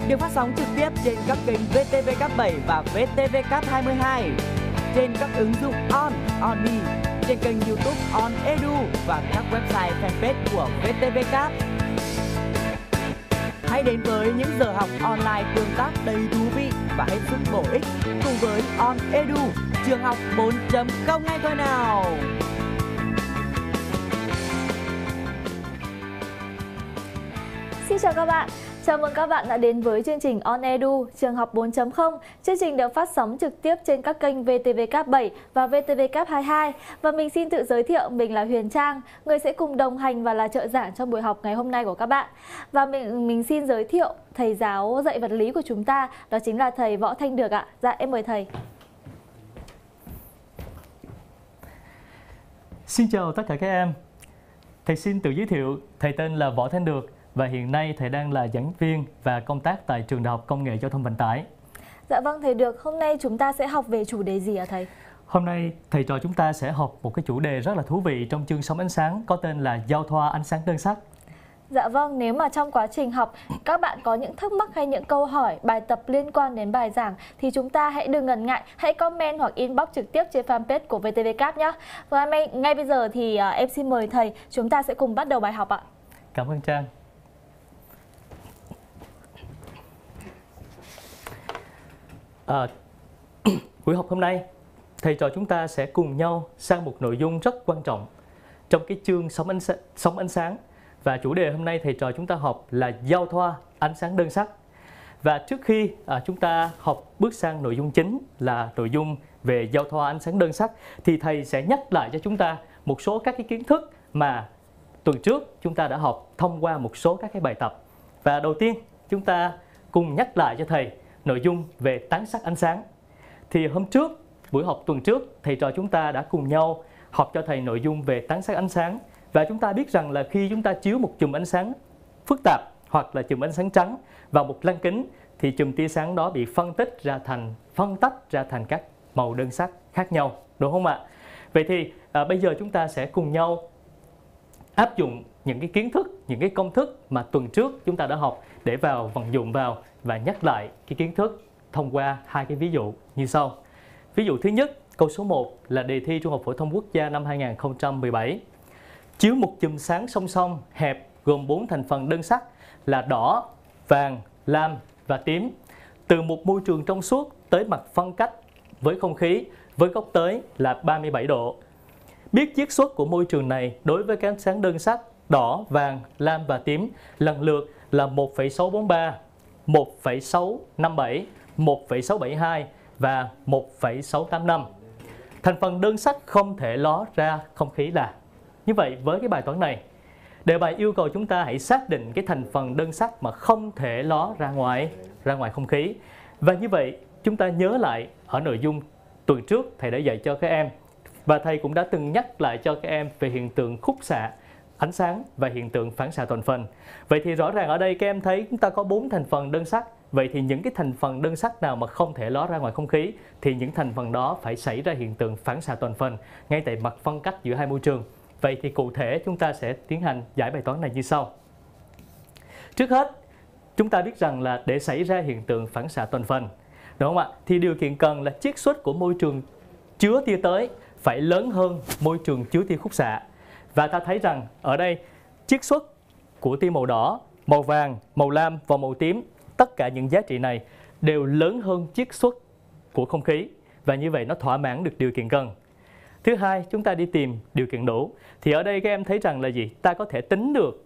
được phát sóng trực tiếp trên các kênh VTV7 và VTV22, trên các ứng dụng On, OnMe, trên kênh YouTube On Edu và các website fanpage của VTV. Hãy đến với những giờ học online tương tác đầy thú vị và hết sức bổ ích cùng với On Edu, trường học 4.0 ngay thôi nào! Xin chào các bạn, chào mừng các bạn đã đến với chương trình On Edu, trường học 4.0. Chương trình được phát sóng trực tiếp trên các kênh VTV7 và VTV22. Và mình xin tự giới thiệu, mình là Huyền Trang, người sẽ cùng đồng hành và là trợ giảng trong buổi học ngày hôm nay của các bạn. Và mình xin giới thiệu thầy giáo dạy vật lý của chúng ta, đó chính là thầy Võ Thanh Được ạ. Dạ, em mời thầy. Xin chào tất cả các em. Thầy xin tự giới thiệu, thầy tên là Võ Thanh Được và hiện nay thầy đang là giảng viên và công tác tại Trường Đại học Công nghệ Giao thông Vận tải. Dạ vâng thầy Được, hôm nay chúng ta sẽ học về chủ đề gì ạ thầy? Hôm nay thầy trò chúng ta sẽ học một cái chủ đề rất là thú vị trong chương sóng ánh sáng có tên là giao thoa ánh sáng đơn sắc. Dạ vâng, nếu mà trong quá trình học các bạn có những thắc mắc hay những câu hỏi, bài tập liên quan đến bài giảng thì chúng ta hãy đừng ngần ngại, hãy comment hoặc inbox trực tiếp trên fanpage của VTV nhé. Và ngay bây giờ thì em xin mời thầy, chúng ta sẽ cùng bắt đầu bài học ạ. Cảm ơn Trang. Buổi học hôm nay, thầy trò chúng ta sẽ cùng nhau sang một nội dung rất quan trọng trong cái chương sóng ánh sáng. Và chủ đề hôm nay thầy trò chúng ta học là giao thoa ánh sáng đơn sắc. Và trước khi chúng ta học bước sang nội dung chính là nội dung về giao thoa ánh sáng đơn sắc, thì thầy sẽ nhắc lại cho chúng ta một số các cái kiến thức mà tuần trước chúng ta đã học thông qua một số các cái bài tập. Và đầu tiên chúng ta cùng nhắc lại cho thầy nội dung về tán sắc ánh sáng. Thì hôm trước, buổi học tuần trước, thầy trò chúng ta đã cùng nhau học cho thầy nội dung về tán sắc ánh sáng. Và chúng ta biết rằng là khi chúng ta chiếu một chùm ánh sáng phức tạp hoặc là chùm ánh sáng trắng vào một lăng kính thì chùm tia sáng đó bị phân tách ra thành các màu đơn sắc khác nhau, đúng không ạ? Vậy thì bây giờ chúng ta sẽ cùng nhau áp dụng những cái kiến thức, những cái công thức mà tuần trước chúng ta đã học để vào vận dụng vào và nhắc lại cái kiến thức thông qua hai cái ví dụ như sau. Ví dụ thứ nhất, câu số 1 là đề thi Trung học phổ thông quốc gia năm 2017. Chiếu một chùm sáng song song hẹp gồm 4 thành phần đơn sắc là đỏ, vàng, lam và tím từ một môi trường trong suốt tới mặt phân cách với không khí với góc tới là 37 độ. Biết chiết xuất của môi trường này đối với các ánh sáng đơn sắc đỏ, vàng, lam và tím lần lượt là 1,643, 1,657, 1,672 và 1,685. Thành phần đơn sắc không thể ló ra không khí là. Như vậy với cái bài toán này, đề bài yêu cầu chúng ta hãy xác định cái thành phần đơn sắc mà không thể ló ra ngoài không khí. Và như vậy chúng ta nhớ lại ở nội dung tuần trước thầy đã dạy cho các em. Và thầy cũng đã từng nhắc lại cho các em về hiện tượng khúc xạ ánh sáng và hiện tượng phản xạ toàn phần. Vậy thì rõ ràng ở đây các em thấy chúng ta có 4 thành phần đơn sắc. Vậy thì những cái thành phần đơn sắc nào mà không thể ló ra ngoài không khí thì những thành phần đó phải xảy ra hiện tượng phản xạ toàn phần ngay tại mặt phân cách giữa hai môi trường. Vậy thì cụ thể chúng ta sẽ tiến hành giải bài toán này như sau. Trước hết, chúng ta biết rằng là để xảy ra hiện tượng phản xạ toàn phần, đúng không ạ? Thì điều kiện cần là chiết xuất của môi trường chứa tia tới phải lớn hơn môi trường chứa tia khúc xạ. Và ta thấy rằng ở đây chiết xuất của tia màu đỏ, màu vàng, màu lam và màu tím, tất cả những giá trị này đều lớn hơn chiết xuất của không khí. Và như vậy nó thỏa mãn được điều kiện cần. Thứ hai, chúng ta đi tìm điều kiện đủ. Thì ở đây các em thấy rằng là gì? Ta có thể tính được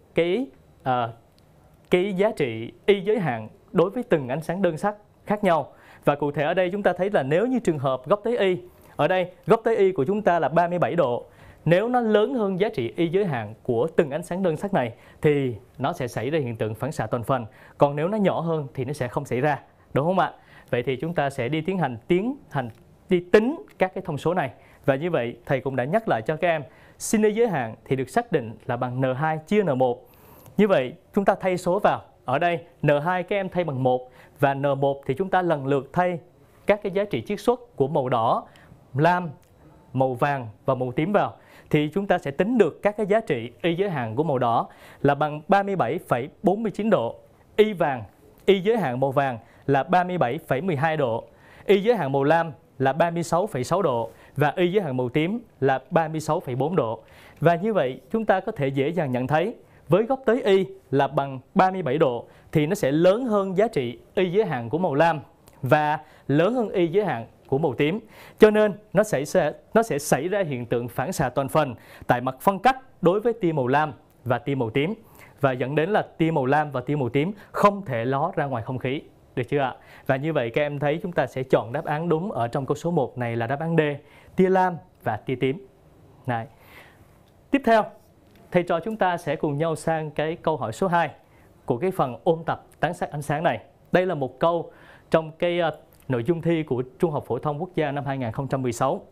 cái giá trị y giới hạn đối với từng ánh sáng đơn sắc khác nhau. Và cụ thể ở đây chúng ta thấy là nếu như trường hợp góc tới y, ở đây góc tới y của chúng ta là 37 độ. Nếu nó lớn hơn giá trị y giới hạn của từng ánh sáng đơn sắc này thì nó sẽ xảy ra hiện tượng phản xạ toàn phần. Còn nếu nó nhỏ hơn thì nó sẽ không xảy ra, đúng không ạ? Vậy thì chúng ta sẽ đi đi tính các cái thông số này. Và như vậy thầy cũng đã nhắc lại cho các em, sin y giới hạn thì được xác định là bằng N2 chia N1. Như vậy chúng ta thay số vào. Ở đây N2 các em thay bằng 1 và N1 thì chúng ta lần lượt thay các cái giá trị chiết xuất của màu đỏ, lam, màu vàng và màu tím vào. Thì chúng ta sẽ tính được các cái giá trị y giới hạn của màu đỏ là bằng 37,49 độ, y vàng y giới hạn màu vàng là 37,12 độ, y giới hạn màu lam là 36,6 độ và y giới hạn màu tím là 36,4 độ. Và như vậy chúng ta có thể dễ dàng nhận thấy với góc tới y là bằng 37 độ thì nó sẽ lớn hơn giá trị y giới hạn của màu lam và lớn hơn y giới hạn của màu tím. Cho nên nó sẽ xảy ra hiện tượng phản xạ toàn phần tại mặt phân cách đối với tia màu lam và tia màu tím, và dẫn đến là tia màu lam và tia màu tím không thể ló ra ngoài không khí. Được chưa ạ? Và như vậy các em thấy chúng ta sẽ chọn đáp án đúng ở trong câu số 1 này là đáp án D, tia lam và tia tím. Này. Tiếp theo, thầy trò chúng ta sẽ cùng nhau sang cái câu hỏi số 2 của cái phần ôn tập tán sát ánh sáng này. Đây là một câu trong cái nội dung thi của Trung học phổ thông quốc gia năm 2016.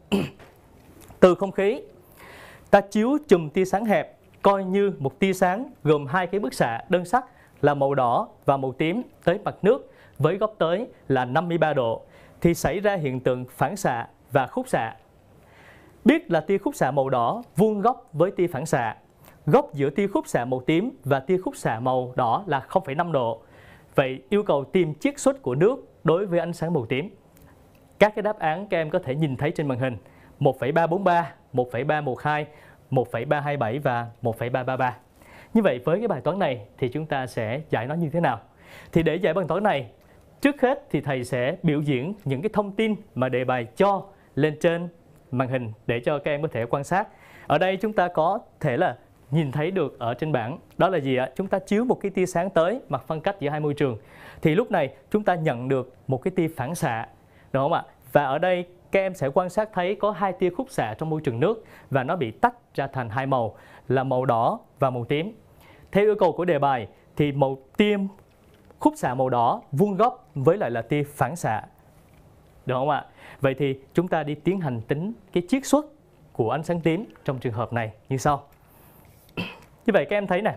Từ không khí, ta chiếu chùm tia sáng hẹp coi như một tia sáng gồm hai cái bức xạ đơn sắc là màu đỏ và màu tím tới mặt nước với góc tới là 53 độ thì xảy ra hiện tượng phản xạ và khúc xạ. Biết là tia khúc xạ màu đỏ vuông góc với tia phản xạ. Góc giữa tia khúc xạ màu tím và tia khúc xạ màu đỏ là 0,5 độ. Vậy yêu cầu tìm chiết xuất của nước đối với ánh sáng màu tím. Các cái đáp án các em có thể nhìn thấy trên màn hình: 1,343, 1,312, 1,327 và 1,333. Như vậy với cái bài toán này thì chúng ta sẽ giải nó như thế nào? Thì để giải bài toán này, trước hết thì thầy sẽ biểu diễn những cái thông tin mà đề bài cho lên trên màn hình để cho các em có thể quan sát. Ở đây chúng ta có thể là nhìn thấy được ở trên bảng. Đó là gì ạ? Chúng ta chiếu một cái tia sáng tới mặt phân cách giữa hai môi trường. Thì lúc này chúng ta nhận được một cái tia phản xạ. Đúng không ạ? Và ở đây các em sẽ quan sát thấy có hai tia khúc xạ trong môi trường nước và nó bị tách ra thành hai màu là màu đỏ và màu tím. Theo yêu cầu của đề bài thì màu tia khúc xạ màu đỏ vuông góc với lại là tia phản xạ. Được không ạ? Vậy thì chúng ta đi tiến hành tính cái chiết xuất của ánh sáng tím trong trường hợp này như sau. Như vậy các em thấy nè.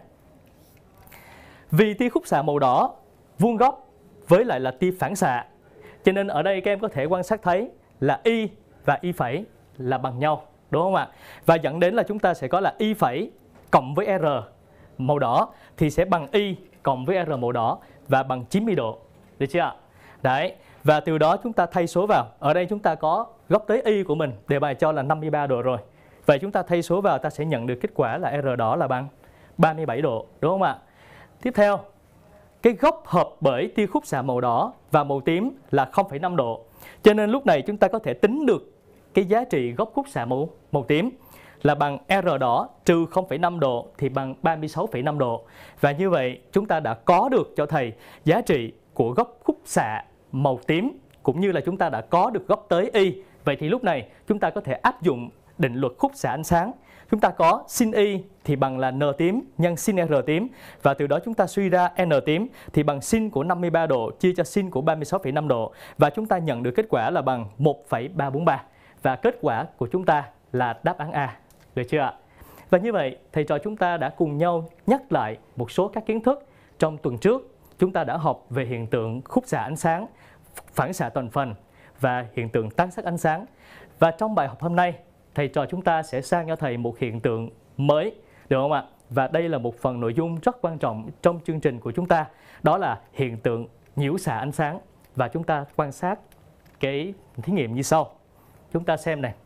Vì tia khúc xạ màu đỏ vuông góc với lại là tia phản xạ, cho nên ở đây các em có thể quan sát thấy là y và y phẩy là bằng nhau, đúng không ạ? Và dẫn đến là chúng ta sẽ có là y phẩy cộng với R màu đỏ thì sẽ bằng y cộng với R màu đỏ và bằng 90 độ. Được chưa ạ? Đấy. Và từ đó chúng ta thay số vào. Ở đây chúng ta có góc tới y của mình, đề bài cho là 53 độ rồi. Vậy chúng ta thay số vào, ta sẽ nhận được kết quả là R đỏ là bằng 37 độ, đúng không ạ? Tiếp theo, cái góc hợp bởi tia khúc xạ màu đỏ và màu tím là 0,5 độ. Cho nên lúc này chúng ta có thể tính được cái giá trị góc khúc xạ màu tím là bằng R đỏ trừ 0,5 độ thì bằng 36,5 độ. Và như vậy chúng ta đã có được cho thầy giá trị của góc khúc xạ màu tím cũng như là chúng ta đã có được góc tới y. Vậy thì lúc này chúng ta có thể áp dụng định luật khúc xạ ánh sáng. Chúng ta có sin y thì bằng là n tím nhân sin r tím, và từ đó chúng ta suy ra n tím thì bằng sin của 53 độ chia cho sin của 36,5 độ, và chúng ta nhận được kết quả là bằng 1,343. Và kết quả của chúng ta là đáp án A. Được chưa ạ? Và như vậy thầy trò chúng ta đã cùng nhau nhắc lại một số các kiến thức trong tuần trước. Chúng ta đã học về hiện tượng khúc xạ ánh sáng, phản xạ toàn phần và hiện tượng tán sắc ánh sáng. Và trong bài học hôm nay, thầy trò chúng ta sẽ sang cho thầy một hiện tượng mới, được không ạ? Và đây là một phần nội dung rất quan trọng trong chương trình của chúng ta. Đó là hiện tượng nhiễu xạ ánh sáng. Và chúng ta quan sát cái thí nghiệm như sau. Chúng ta xem này.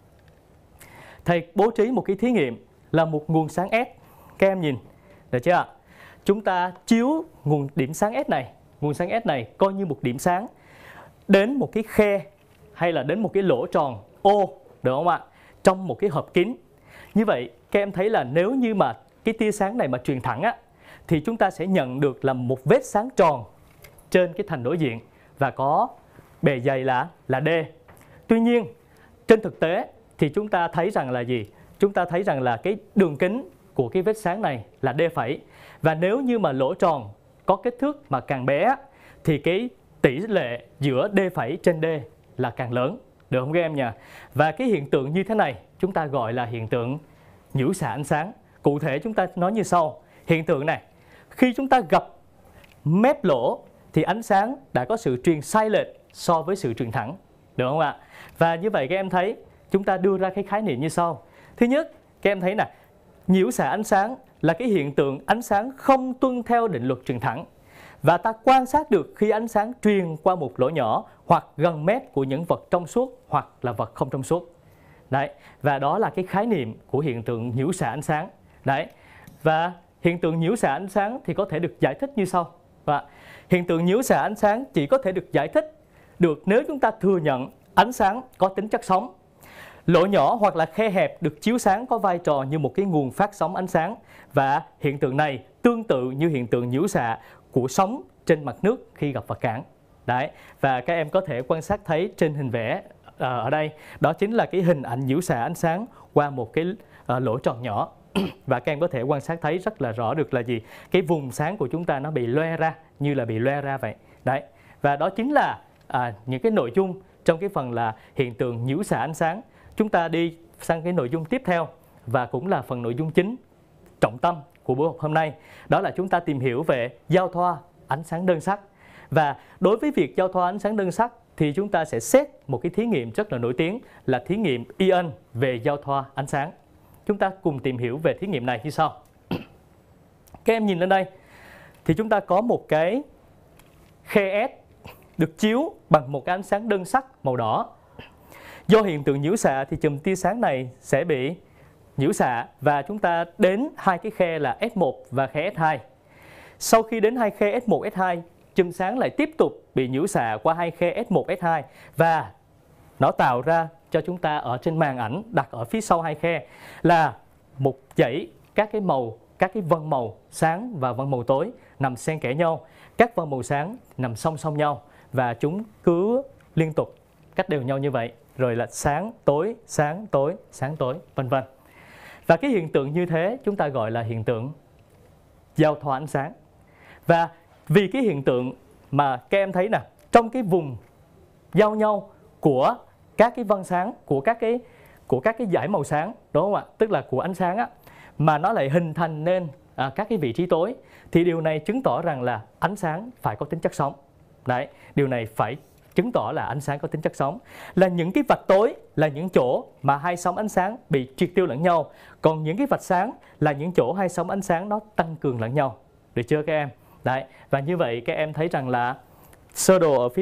Thầy bố trí một cái thí nghiệm là một nguồn sáng S. Các em nhìn, được chưa ạ? Chúng ta chiếu nguồn điểm sáng S này, nguồn sáng S này coi như một điểm sáng đến một cái khe hay là đến một cái lỗ tròn O, được không ạ? Trong một cái hộp kín. Như vậy các em thấy là nếu như mà cái tia sáng này mà truyền thẳng á, thì chúng ta sẽ nhận được là một vết sáng tròn trên cái thành đối diện và có bề dày là D. Tuy nhiên trên thực tế thì chúng ta thấy rằng là gì? Chúng ta thấy rằng là cái đường kính của cái vết sáng này là D phẩy. Và nếu như mà lỗ tròn có kích thước mà càng bé thì cái tỷ lệ giữa D phẩy trên D là càng lớn. Được không các em nhỉ? Và cái hiện tượng như thế này chúng ta gọi là hiện tượng nhiễu xạ ánh sáng. Cụ thể chúng ta nói như sau. Hiện tượng này, khi chúng ta gặp mép lỗ thì ánh sáng đã có sự truyền sai lệch so với sự truyền thẳng. Được không ạ? Và như vậy các em thấy chúng ta đưa ra cái khái niệm như sau. Thứ nhất, các em thấy nè, nhiễu xạ ánh sáng là cái hiện tượng ánh sáng không tuân theo định luật truyền thẳng. và ta quan sát được khi ánh sáng truyền qua một lỗ nhỏ hoặc gần mép của những vật trong suốt hoặc là vật không trong suốt. Đấy, và đó là cái khái niệm của hiện tượng nhiễu xạ ánh sáng. Đấy, và hiện tượng nhiễu xạ ánh sáng thì có thể được giải thích như sau. Và hiện tượng nhiễu xạ ánh sáng chỉ có thể được giải thích được nếu chúng ta thừa nhận ánh sáng có tính chất sóng. Lỗ nhỏ hoặc là khe hẹp được chiếu sáng có vai trò như một cái nguồn phát sóng ánh sáng, và hiện tượng này tương tự như hiện tượng nhiễu xạ của sóng trên mặt nước khi gặp vật cản. Đấy, và các em có thể quan sát thấy trên hình vẽ ở đây, đó chính là cái hình ảnh nhiễu xạ ánh sáng qua một cái lỗ tròn nhỏ. Và các em có thể quan sát thấy rất là rõ được là gì? Cái vùng sáng của chúng ta nó bị loe ra, như là bị loe ra vậy. Đấy, và đó chính là những cái nội dung trong cái phần là hiện tượng nhiễu xạ ánh sáng. Chúng ta đi sang cái nội dung tiếp theo và cũng là phần nội dung chính, trọng tâm của buổi học hôm nay. Đó là chúng ta tìm hiểu về giao thoa ánh sáng đơn sắc. Và đối với việc giao thoa ánh sáng đơn sắc thì chúng ta sẽ xét một cái thí nghiệm rất là nổi tiếng là thí nghiệm Ion về giao thoa ánh sáng. Chúng ta cùng tìm hiểu về thí nghiệm này như sau. Các em nhìn lên đây thì chúng ta có một cái khe S được chiếu bằng một cái ánh sáng đơn sắc màu đỏ. Do hiện tượng nhiễu xạ thì chùm tia sáng này sẽ bị nhiễu xạ và chúng ta đến hai cái khe là S1 và khe S2. Sau khi đến hai khe S1, S2, chùm sáng lại tiếp tục bị nhiễu xạ qua hai khe S1, S2 và nó tạo ra cho chúng ta ở trên màn ảnh đặt ở phía sau hai khe là một dãy các cái màu, các cái vân màu sáng và vân màu tối nằm xen kẽ nhau. Các vân màu sáng nằm song song nhau và chúng cứ liên tục cách đều nhau như vậy, rồi là sáng tối, sáng tối, sáng tối, vân vân. Và cái hiện tượng như thế chúng ta gọi là hiện tượng giao thoa ánh sáng. Và vì cái hiện tượng mà các em thấy nè, trong cái vùng giao nhau của các cái vân sáng, của các cái dải màu sáng, đúng không ạ? Tức là của ánh sáng á, mà nó lại hình thành nên các cái vị trí tối, thì điều này chứng tỏ rằng là ánh sáng phải có tính chất sóng. Đấy, điều này phải chứng tỏ là ánh sáng có tính chất sóng. Là những cái vạch tối là những chỗ mà hai sóng ánh sáng bị triệt tiêu lẫn nhau, còn những cái vạch sáng là những chỗ hai sóng ánh sáng nó tăng cường lẫn nhau. Được chưa các em? Đấy, và như vậy các em thấy rằng là sơ đồ ở phía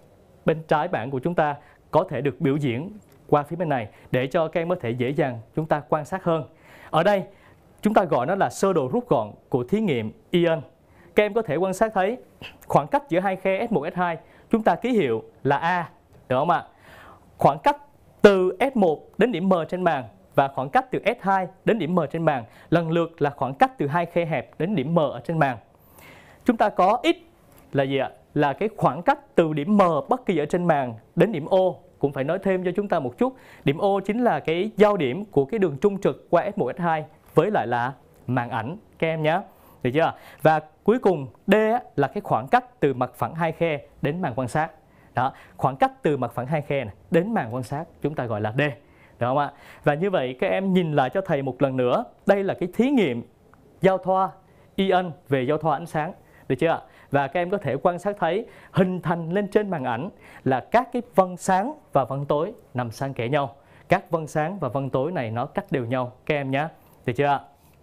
bên trái bảng của chúng ta có thể được biểu diễn qua phía bên này để cho các em có thể dễ dàng chúng ta quan sát hơn. Ở đây chúng ta gọi nó là sơ đồ rút gọn của thí nghiệm Ion. Các em có thể quan sát thấy khoảng cách giữa hai khe S1, S2 chúng ta ký hiệu là A, được không ạ? Khoảng cách từ S1 đến điểm M trên màn và khoảng cách từ S2 đến điểm M trên màn lần lượt là khoảng cách từ hai khe hẹp đến điểm M ở trên màn. Chúng ta có X là gì ạ? Là cái khoảng cách từ điểm M bất kỳ ở trên màn đến điểm O. Cũng phải nói thêm cho chúng ta một chút, điểm O chính là cái giao điểm của cái đường trung trực qua S1, S2 với lại là màn ảnh các em nhé. Được chưa? Và cuối cùng D là cái khoảng cách từ mặt phẳng hai khe đến màn quan sát. Đó, khoảng cách từ mặt phẳng hai khe này đến màn quan sát chúng ta gọi là D. Được không ạ? Và như vậy các em nhìn lại cho thầy một lần nữa, đây là cái thí nghiệm giao thoa Ion về giao thoa ánh sáng. Được chưa ạ? Và các em có thể quan sát thấy hình thành lên trên màn ảnh là các cái vân sáng và vân tối nằm xen kẽ nhau. Các vân sáng và vân tối này nó cách đều nhau các em nhé. Được chưa ạ?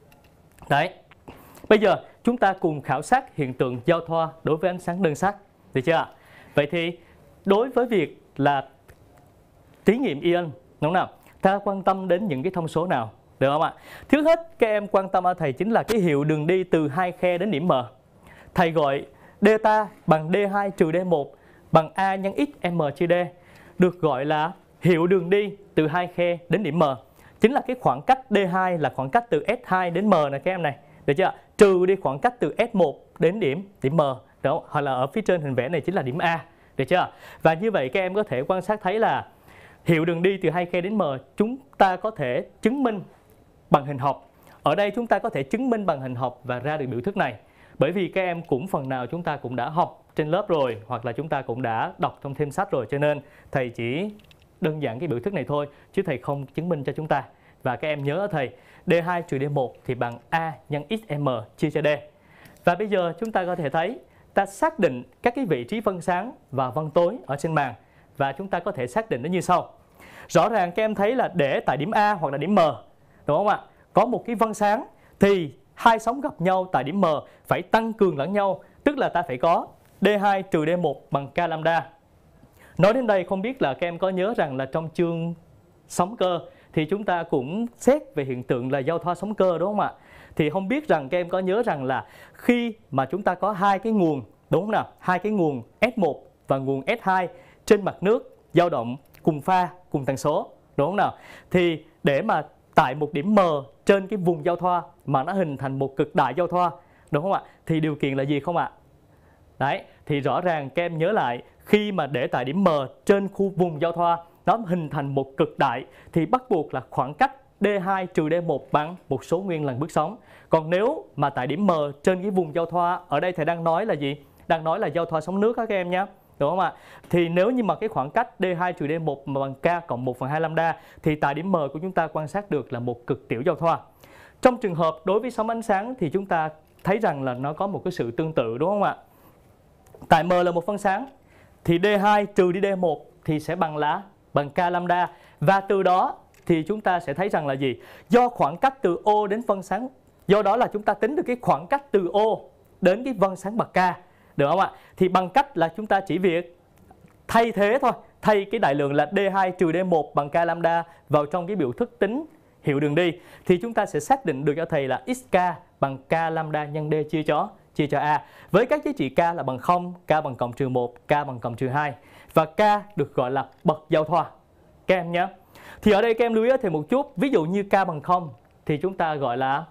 Đấy. Bây giờ chúng ta cùng khảo sát hiện tượng giao thoa đối với ánh sáng đơn sắc. Được chưa ạ? Vậy thì đối với việc là thí nghiệm Ion, đúng không nào? Ta quan tâm đến những cái thông số nào? Được không ạ? Trước hết các em quan tâm ở thầy chính là cái hiệu đường đi từ hai khe đến điểm M. Thầy gọi delta bằng D2 trừ D1 bằng A nhân X M chia D, được gọi là hiệu đường đi từ hai khe đến điểm M. Chính là cái khoảng cách D2 là khoảng cách từ S2 đến M này các em này. Được chưa? Trừ đi khoảng cách từ S1 đến điểm M. Đó, hoặc là ở phía trên hình vẽ này chính là điểm A. Được chưa? Và như vậy các em có thể quan sát thấy là hiệu đường đi từ hai khe đến M chúng ta có thể chứng minh bằng hình học. Ở đây chúng ta có thể chứng minh bằng hình học và ra được biểu thức này. Bởi vì các em cũng phần nào chúng ta cũng đã học trên lớp rồi, hoặc là chúng ta cũng đã đọc trong thêm sách rồi, cho nên thầy chỉ đơn giản cái biểu thức này thôi, chứ thầy không chứng minh cho chúng ta. Và các em nhớ thầy, D2 trừ D1 thì bằng A nhân XM chia cho D. Và bây giờ chúng ta có thể thấy, ta xác định các cái vị trí vân sáng và vân tối ở trên màn. Và chúng ta có thể xác định nó như sau. Rõ ràng các em thấy là để tại điểm A hoặc là điểm M, đúng không ạ? Có một cái vân sáng thì hai sóng gặp nhau tại điểm M phải tăng cường lẫn nhau, tức tức là ta phải có D2 trừ D1 bằng K lambda. Nói đến đây không biết là các em có nhớ rằng là trong chương sóng cơ thì chúng ta cũng xét về hiện tượng là giao thoa sóng cơ đúng không ạ? Thì không biết rằng các em có nhớ rằng là khi mà chúng ta có hai cái nguồn, đúng không nào? Hai cái nguồn S1 và nguồn S2 trên mặt nước dao động cùng pha, cùng tần số, đúng không nào? Thì để mà tại một điểm M trên cái vùng giao thoa mà nó hình thành một cực đại giao thoa, đúng không ạ? Thì điều kiện là gì không ạ? Đấy, thì rõ ràng các em nhớ lại, khi mà để tại điểm M trên khu vùng giao thoa nó hình thành một cực đại thì bắt buộc là khoảng cách D2 trừ D1 bằng một số nguyên lần bước sóng. Còn nếu mà tại điểm M trên cái vùng giao thoa, ở đây thầy đang nói là gì? Đang nói là giao thoa sóng nước các em nhé. Đúng không ạ? Thì nếu như mà cái khoảng cách D2 trừ D1 mà bằng K cộng 1/2 lambda thì tại điểm M của chúng ta quan sát được là một cực tiểu giao thoa. Trong trường hợp đối với sóng ánh sáng thì chúng ta thấy rằng là nó có một cái sự tương tự, đúng không ạ? Tại M là một phân sáng thì D2 trừ đi D1 thì sẽ bằng K lambda, và từ đó thì chúng ta sẽ thấy rằng là gì? Do khoảng cách từ O đến phân sáng, do đó là chúng ta tính được cái khoảng cách từ O đến cái phân sáng bậc K, được không ạ? Thì bằng cách là chúng ta chỉ việc thay thế thôi, thay cái đại lượng là D2 trừ D1 bằng K lambda vào trong cái biểu thức tính hiệu đường đi, thì chúng ta sẽ xác định được cho thầy là xk bằng K lambda nhân D chia cho A, với các giá trị K là bằng 0, K bằng cộng trừ 1, K bằng cộng trừ 2, và K được gọi là bậc giao thoa các em nhé. Thì ở đây các em lưu ý thêm một chút, ví dụ như K bằng 0 thì chúng ta gọi là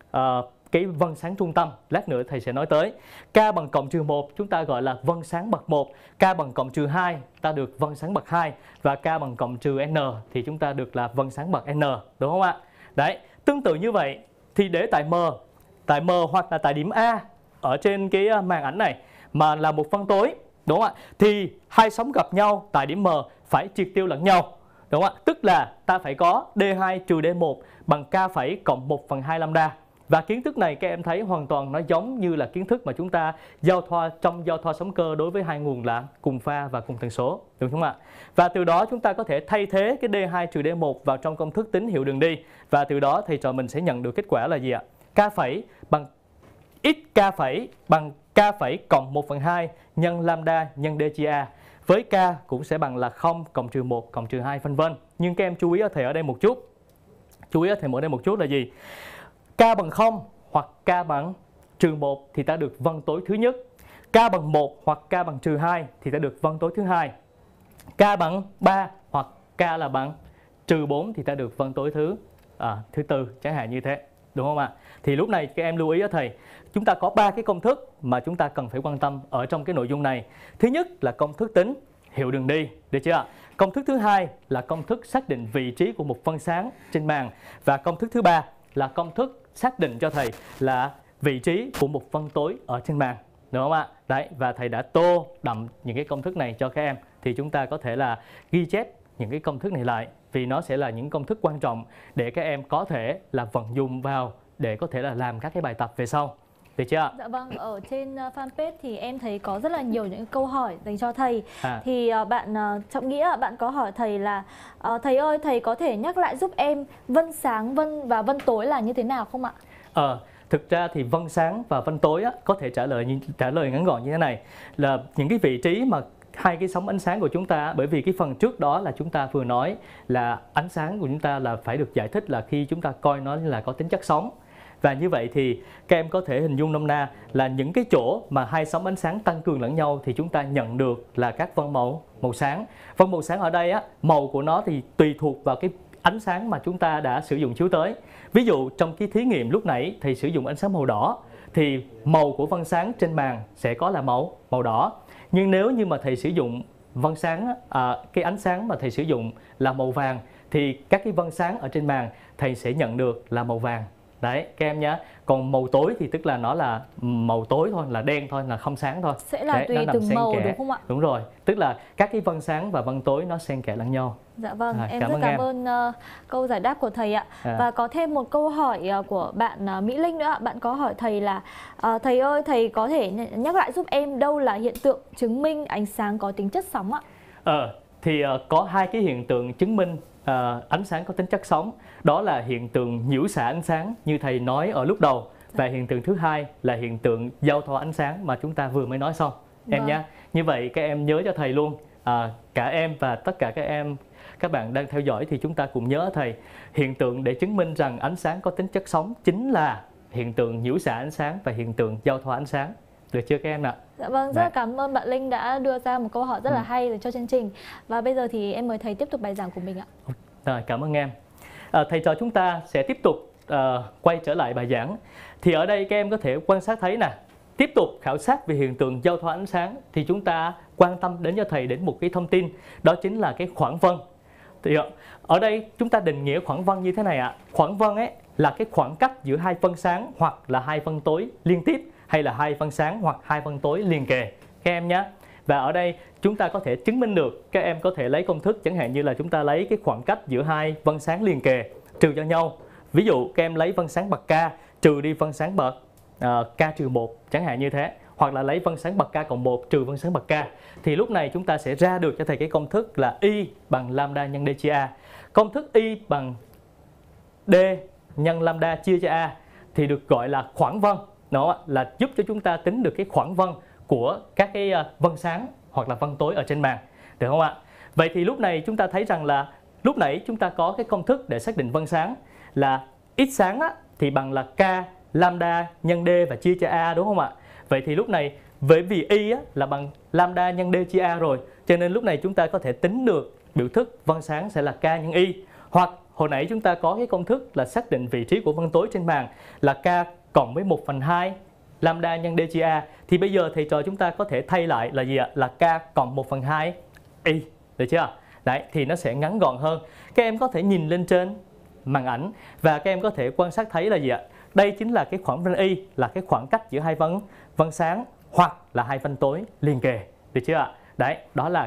cái vân sáng trung tâm, lát nữa thầy sẽ nói tới. K bằng cộng trừ 1 chúng ta gọi là vân sáng bậc 1, K bằng cộng trừ 2 ta được vân sáng bậc 2, và K bằng cộng trừ N thì chúng ta được là vân sáng bậc N, đúng không ạ? Đấy, tương tự như vậy thì để tại M hoặc là tại điểm A ở trên cái màn ảnh này mà là một phân tối, đúng không ạ? Thì hai sóng gặp nhau tại điểm M phải triệt tiêu lẫn nhau, đúng không ạ? Tức là ta phải có D2 trừ D1 bằng K phẩy cộng 1/2 lambda. Và kiến thức này các em thấy hoàn toàn nó giống như là kiến thức mà chúng ta giao thoa trong giao thoa sóng cơ đối với hai nguồn là cùng pha và cùng tần số, đúng không ạ? Và từ đó chúng ta có thể thay thế cái D2 trừ D1 vào trong công thức tính hiệu đường đi, và từ đó thầy trò mình sẽ nhận được kết quả là gì ạ? K phẩy bằng x K phẩy bằng K phẩy cộng 1/2 nhân lambda nhân D chia A, với K cũng sẽ bằng là 0 cộng trừ 1 cộng trừ 2 vân vân. Nhưng các em chú ý ở thầy ở đây một chút. Chú ý ở thầy ở đây một chút là gì? K bằng 0 hoặc K bằng trừ 1 thì ta được vân tối thứ nhất. K bằng 1 hoặc K bằng trừ 2 thì ta được vân tối thứ hai. K bằng 3 hoặc K là bằng trừ 4 thì ta được vân tối thứ tư, chẳng hạn như thế, đúng không ạ? Thì lúc này các em lưu ý ở thầy, chúng ta có 3 cái công thức mà chúng ta cần phải quan tâm ở trong cái nội dung này. Thứ nhất là công thức tính hiệu đường đi, được chưa ạ? Công thức thứ hai là công thức xác định vị trí của một phân sáng trên màn, và công thức thứ ba là công thức xác định cho thầy là vị trí của một phân tối ở trên màn, đúng không ạ? Đấy, và thầy đã tô đậm những cái công thức này cho các em, thì chúng ta có thể là ghi chép những cái công thức này lại, vì nó sẽ là những công thức quan trọng để các em có thể là vận dụng vào để có thể là làm các cái bài tập về sau. Được chưa ạ? Dạ vâng, ở trên fanpage thì em thấy có rất là nhiều những câu hỏi dành cho thầy. Thì bạn Trọng Nghĩa, bạn có hỏi thầy là thầy ơi, thầy có thể nhắc lại giúp em vân sáng và vân tối là như thế nào không ạ? Thực ra thì vân sáng và vân tối có thể trả lời ngắn gọn như thế này, là những cái vị trí mà hai cái sóng ánh sáng của chúng ta, bởi vì cái phần trước đó là chúng ta vừa nói là ánh sáng của chúng ta là phải được giải thích là khi chúng ta coi nó là có tính chất sóng. Và như vậy thì các em có thể hình dung nôm na là những cái chỗ mà hai sóng ánh sáng tăng cường lẫn nhau thì chúng ta nhận được là các vân màu sáng. Vân màu sáng ở đây màu của nó thì tùy thuộc vào cái ánh sáng mà chúng ta đã sử dụng chiếu tới. Ví dụ trong cái thí nghiệm lúc nãy thì sử dụng ánh sáng màu đỏ thì màu của vân sáng trên màn sẽ có là màu đỏ. Nhưng nếu như mà thầy sử dụng vân sáng, cái ánh sáng mà thầy sử dụng là màu vàng thì các cái vân sáng ở trên màn thầy sẽ nhận được là màu vàng. Đấy các em nhé. Còn màu tối thì tức là nó là màu tối thôi, là đen thôi, là không sáng thôi. Sẽ là tùy từng màu đúng không ạ? Đúng rồi, tức là các cái vân sáng và vân tối nó xen kẽ lẫn nhau. Dạ vâng, em rất cảm ơn câu giải đáp của thầy ạ. Và có thêm một câu hỏi của bạn Mỹ Linh nữa ạ. Bạn có hỏi thầy là thầy ơi, thầy có thể nhắc lại giúp em đâu là hiện tượng chứng minh ánh sáng có tính chất sóng ạ? Thì có hai cái hiện tượng chứng minh ánh sáng có tính chất sóng. Đó là hiện tượng nhiễu xạ ánh sáng như thầy nói ở lúc đầu, Và hiện tượng thứ hai là hiện tượng giao thoa ánh sáng mà chúng ta vừa mới nói xong em nhé. Như vậy các em nhớ cho thầy luôn, cả em và tất cả các bạn đang theo dõi thì chúng ta cùng nhớ thầy, hiện tượng để chứng minh rằng ánh sáng có tính chất sống chính là hiện tượng nhiễu xạ ánh sáng và hiện tượng giao thoa ánh sáng. Được chưa các em ạ? Dạ vâng, rất là cảm ơn bạn Linh đã đưa ra một câu hỏi rất là hay để cho chương trình. Và bây giờ thì em mời thầy tiếp tục bài giảng của mình ạ. Rồi, cảm ơn em. Thầy trò chúng ta sẽ tiếp tục quay trở lại bài giảng. Thì ở đây các em có thể quan sát thấy nè, tiếp tục khảo sát về hiện tượng giao thoa ánh sáng thì chúng ta quan tâm đến cho thầy đến một cái thông tin, đó chính là cái khoảng vân. Thì ở đây chúng ta định nghĩa khoảng vân như thế này ạ. Khoảng vân ấy là cái khoảng cách giữa hai vân sáng hoặc là hai vân tối liên tiếp, hay là hai vân sáng hoặc hai vân tối liền kề các em nhé. Và ở đây chúng ta có thể chứng minh được, các em có thể lấy công thức chẳng hạn như là chúng ta lấy cái khoảng cách giữa hai vân sáng liền kề trừ cho nhau. Ví dụ các em lấy vân sáng bậc K trừ đi vân sáng bậc K trừ 1 chẳng hạn như thế, hoặc là lấy vân sáng bậc K cộng 1 trừ vân sáng bậc K, thì lúc này chúng ta sẽ ra được cho thầy cái công thức là Y bằng lambda nhân D chia A. Công thức Y bằng D nhân lambda chia cho A thì được gọi là khoảng vân. Nó là giúp cho chúng ta tính được cái khoảng vân của các cái vân sáng hoặc là vân tối ở trên màn, được không ạ? Vậy thì lúc này chúng ta thấy rằng là lúc nãy chúng ta có cái công thức để xác định vân sáng là x sáng thì bằng là K lambda nhân D và chia cho A, đúng không ạ? Vậy thì lúc này bởi vì Y là bằng lambda nhân D chia A rồi, cho nên lúc này chúng ta có thể tính được biểu thức vân sáng sẽ là K nhân Y. Hoặc hồi nãy chúng ta có cái công thức là xác định vị trí của vân tối trên màn là K cộng với 1/2 lambda nhân D chia A, thì bây giờ thầy trò chúng ta có thể thay lại là gì ạ? Là K cộng 1/2 Y, được chưa? Đấy, thì nó sẽ ngắn gọn hơn. Các em có thể nhìn lên trên màn ảnh và các em có thể quan sát thấy là gì ạ? Đây chính là cái khoảng vân Y, là cái khoảng cách giữa hai vân sáng hoặc là hai vân tối liền kề, được chưa ạ? Đấy,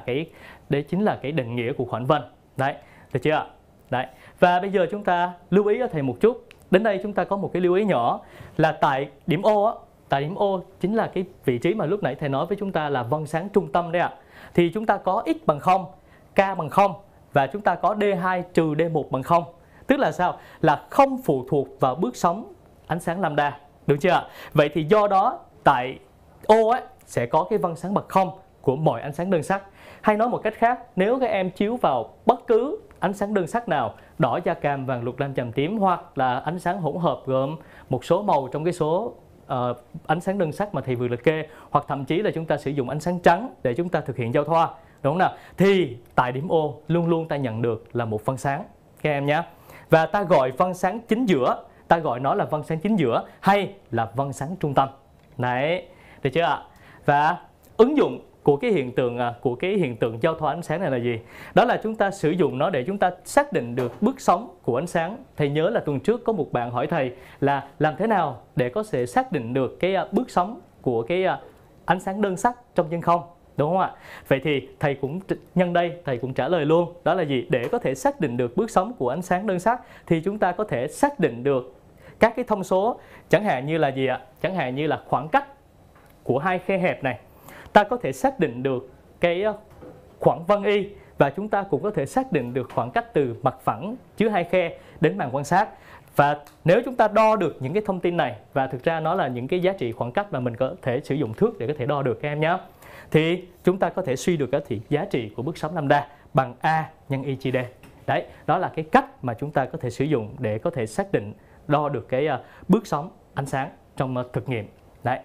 đấy chính là cái định nghĩa của khoảng vân. Đấy, được chưa ạ? Đấy. Và bây giờ chúng ta lưu ý cho thầy một chút. Đến đây chúng ta có một cái lưu ý nhỏ là tại điểm O tại điểm O chính là cái vị trí mà lúc nãy thầy nói với chúng ta là vân sáng trung tâm đấy ạ. Thì chúng ta có x bằng 0, K bằng 0 và chúng ta có D2 trừ D1 bằng 0. Tức là sao? Là không phụ thuộc vào bước sóng ánh sáng lambda, được chưa ạ? Vậy thì do đó tại O sẽ có cái vân sáng bậc 0 của mọi ánh sáng đơn sắc. Hay nói một cách khác, nếu các em chiếu vào bất cứ ánh sáng đơn sắc nào, đỏ, da cam, vàng, lục, lam, chàm, tím, hoặc là ánh sáng hỗn hợp gồm một số màu trong cái số ánh sáng đơn sắc mà thầy vừa liệt kê, hoặc thậm chí là chúng ta sử dụng ánh sáng trắng để chúng ta thực hiện giao thoa, đúng không nào? Thì tại điểm O luôn luôn ta nhận được là một vân sáng các em nhé. Và ta gọi vân sáng chính giữa, ta gọi nó là vân sáng chính giữa hay là vân sáng trung tâm. Đấy, được chưa ạ? Và ứng dụng của cái hiện tượng giao thoa ánh sáng này là gì? Đó là chúng ta sử dụng nó để chúng ta xác định được bước sóng của ánh sáng. Thầy nhớ là tuần trước có một bạn hỏi thầy là làm thế nào để có thể xác định được cái bước sóng của cái ánh sáng đơn sắc trong chân không, đúng không ạ? Vậy thì thầy cũng nhân đây thầy cũng trả lời luôn, đó là gì? Để có thể xác định được bước sóng của ánh sáng đơn sắc thì chúng ta có thể xác định được các cái thông số, chẳng hạn như là gì ạ? Chẳng hạn như là khoảng cách của hai khe hẹp này, ta có thể xác định được cái khoảng vân Y, và chúng ta cũng có thể xác định được khoảng cách từ mặt phẳng chứa hai khe đến màn quan sát. Và nếu chúng ta đo được những cái thông tin này, và thực ra nó là những cái giá trị khoảng cách mà mình có thể sử dụng thước để có thể đo được các em nhé, thì chúng ta có thể suy được cái giá trị của bước sóng lambda bằng A nhân Y chia D. Đấy, đó là cái cách mà chúng ta có thể sử dụng để có thể xác định đo được cái bước sóng ánh sáng trong thực nghiệm. Đấy.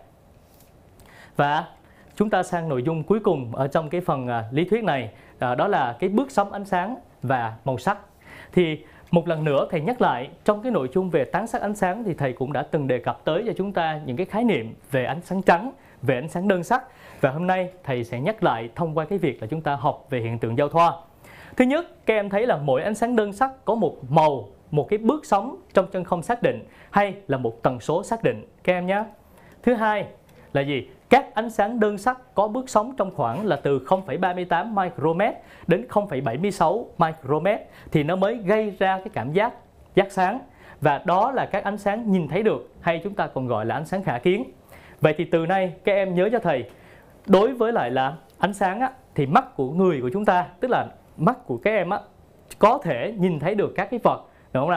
Và chúng ta sang nội dung cuối cùng ở trong cái phần lý thuyết này, đó là cái bước sóng ánh sáng và màu sắc. Thì một lần nữa thầy nhắc lại, trong cái nội dung về tán sắc ánh sáng thì thầy cũng đã từng đề cập tới cho chúng ta những cái khái niệm về ánh sáng trắng, về ánh sáng đơn sắc. Và hôm nay thầy sẽ nhắc lại thông qua cái việc là chúng ta học về hiện tượng giao thoa. Thứ nhất, các em thấy là mỗi ánh sáng đơn sắc có một màu, một cái bước sóng trong chân không xác định, hay là một tần số xác định các em nhé. Thứ hai là gì? Các ánh sáng đơn sắc có bước sóng trong khoảng là từ 0,38 micromet đến 0,76 micromet thì nó mới gây ra cái cảm giác sáng. Và đó là các ánh sáng nhìn thấy được, hay chúng ta còn gọi là ánh sáng khả kiến. Vậy thì từ nay các em nhớ cho thầy, đối với lại là ánh sáng thì mắt của người của chúng ta, tức là mắt của các em có thể nhìn thấy được các cái vật, đúng không nào?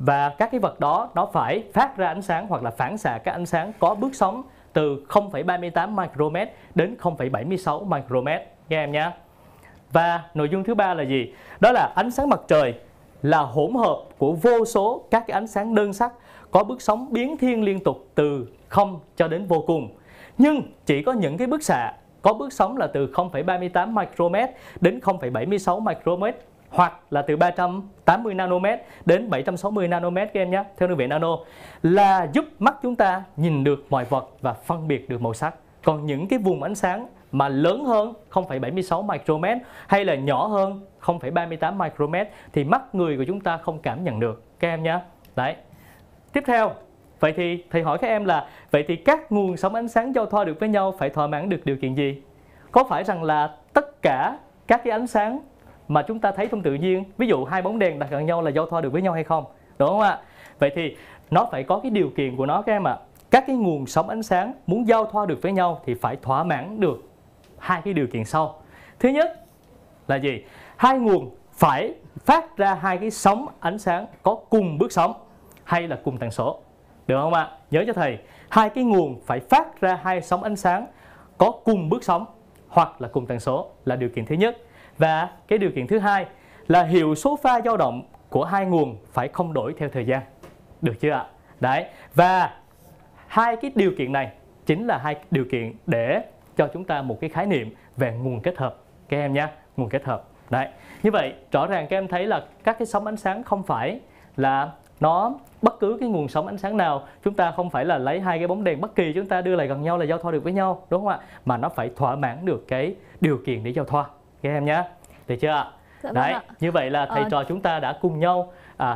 và các cái vật đó nó phải phát ra ánh sáng hoặc là phản xạ các ánh sáng có bước sóng từ 0,38 micromet đến 0,76 micromet nghe em nhé. Và nội dung thứ ba là gì? Đó là ánh sáng mặt trời là hỗn hợp của vô số các cái ánh sáng đơn sắc có bước sóng biến thiên liên tục từ 0 cho đến vô cùng. Nhưng chỉ có những cái bức xạ có bước sóng là từ 0,38 micromet đến 0,76 micromet hoặc là từ 380 nanomet đến 760 nanomet các em nhé, theo đơn vị nano, là giúp mắt chúng ta nhìn được mọi vật và phân biệt được màu sắc. Còn những cái vùng ánh sáng mà lớn hơn 0,76 micromet hay là nhỏ hơn 0,38 micromet thì mắt người của chúng ta không cảm nhận được các em nhé. Đấy. Tiếp theo, vậy thì thầy hỏi các em là vậy thì các nguồn sóng ánh sáng giao thoa được với nhau phải thỏa mãn được điều kiện gì? Có phải rằng là tất cả các cái ánh sáng mà chúng ta thấy trong tự nhiên, ví dụ hai bóng đèn đặt gần nhau là giao thoa được với nhau hay không? Đúng không ạ? Vậy thì nó phải có cái điều kiện của nó các em ạ. Các cái nguồn sóng ánh sáng muốn giao thoa được với nhau thì phải thỏa mãn được hai cái điều kiện sau. Thứ nhất là gì? Hai nguồn phải phát ra hai cái sóng ánh sáng có cùng bước sóng hay là cùng tần số. Được không ạ? Nhớ cho thầy, hai cái nguồn phải phát ra hai sóng ánh sáng có cùng bước sóng hoặc là cùng tần số là điều kiện thứ nhất. Và cái điều kiện thứ hai là hiệu số pha dao động của hai nguồn phải không đổi theo thời gian. Được chưa ạ? Đấy. Và hai cái điều kiện này chính là hai điều kiện để cho chúng ta một cái khái niệm về nguồn kết hợp các em nhé, nguồn kết hợp. Đấy. Như vậy rõ ràng các em thấy là các cái sóng ánh sáng không phải là nó bất cứ cái nguồn sóng ánh sáng nào, chúng ta không phải là lấy hai cái bóng đèn bất kỳ chúng ta đưa lại gần nhau là giao thoa được với nhau, đúng không ạ? Mà nó phải thỏa mãn được cái điều kiện để giao thoa các em nhé. Được chưa ạ? Dạ, đấy, vâng ạ. như vậy là thầy trò chúng ta đã cùng nhau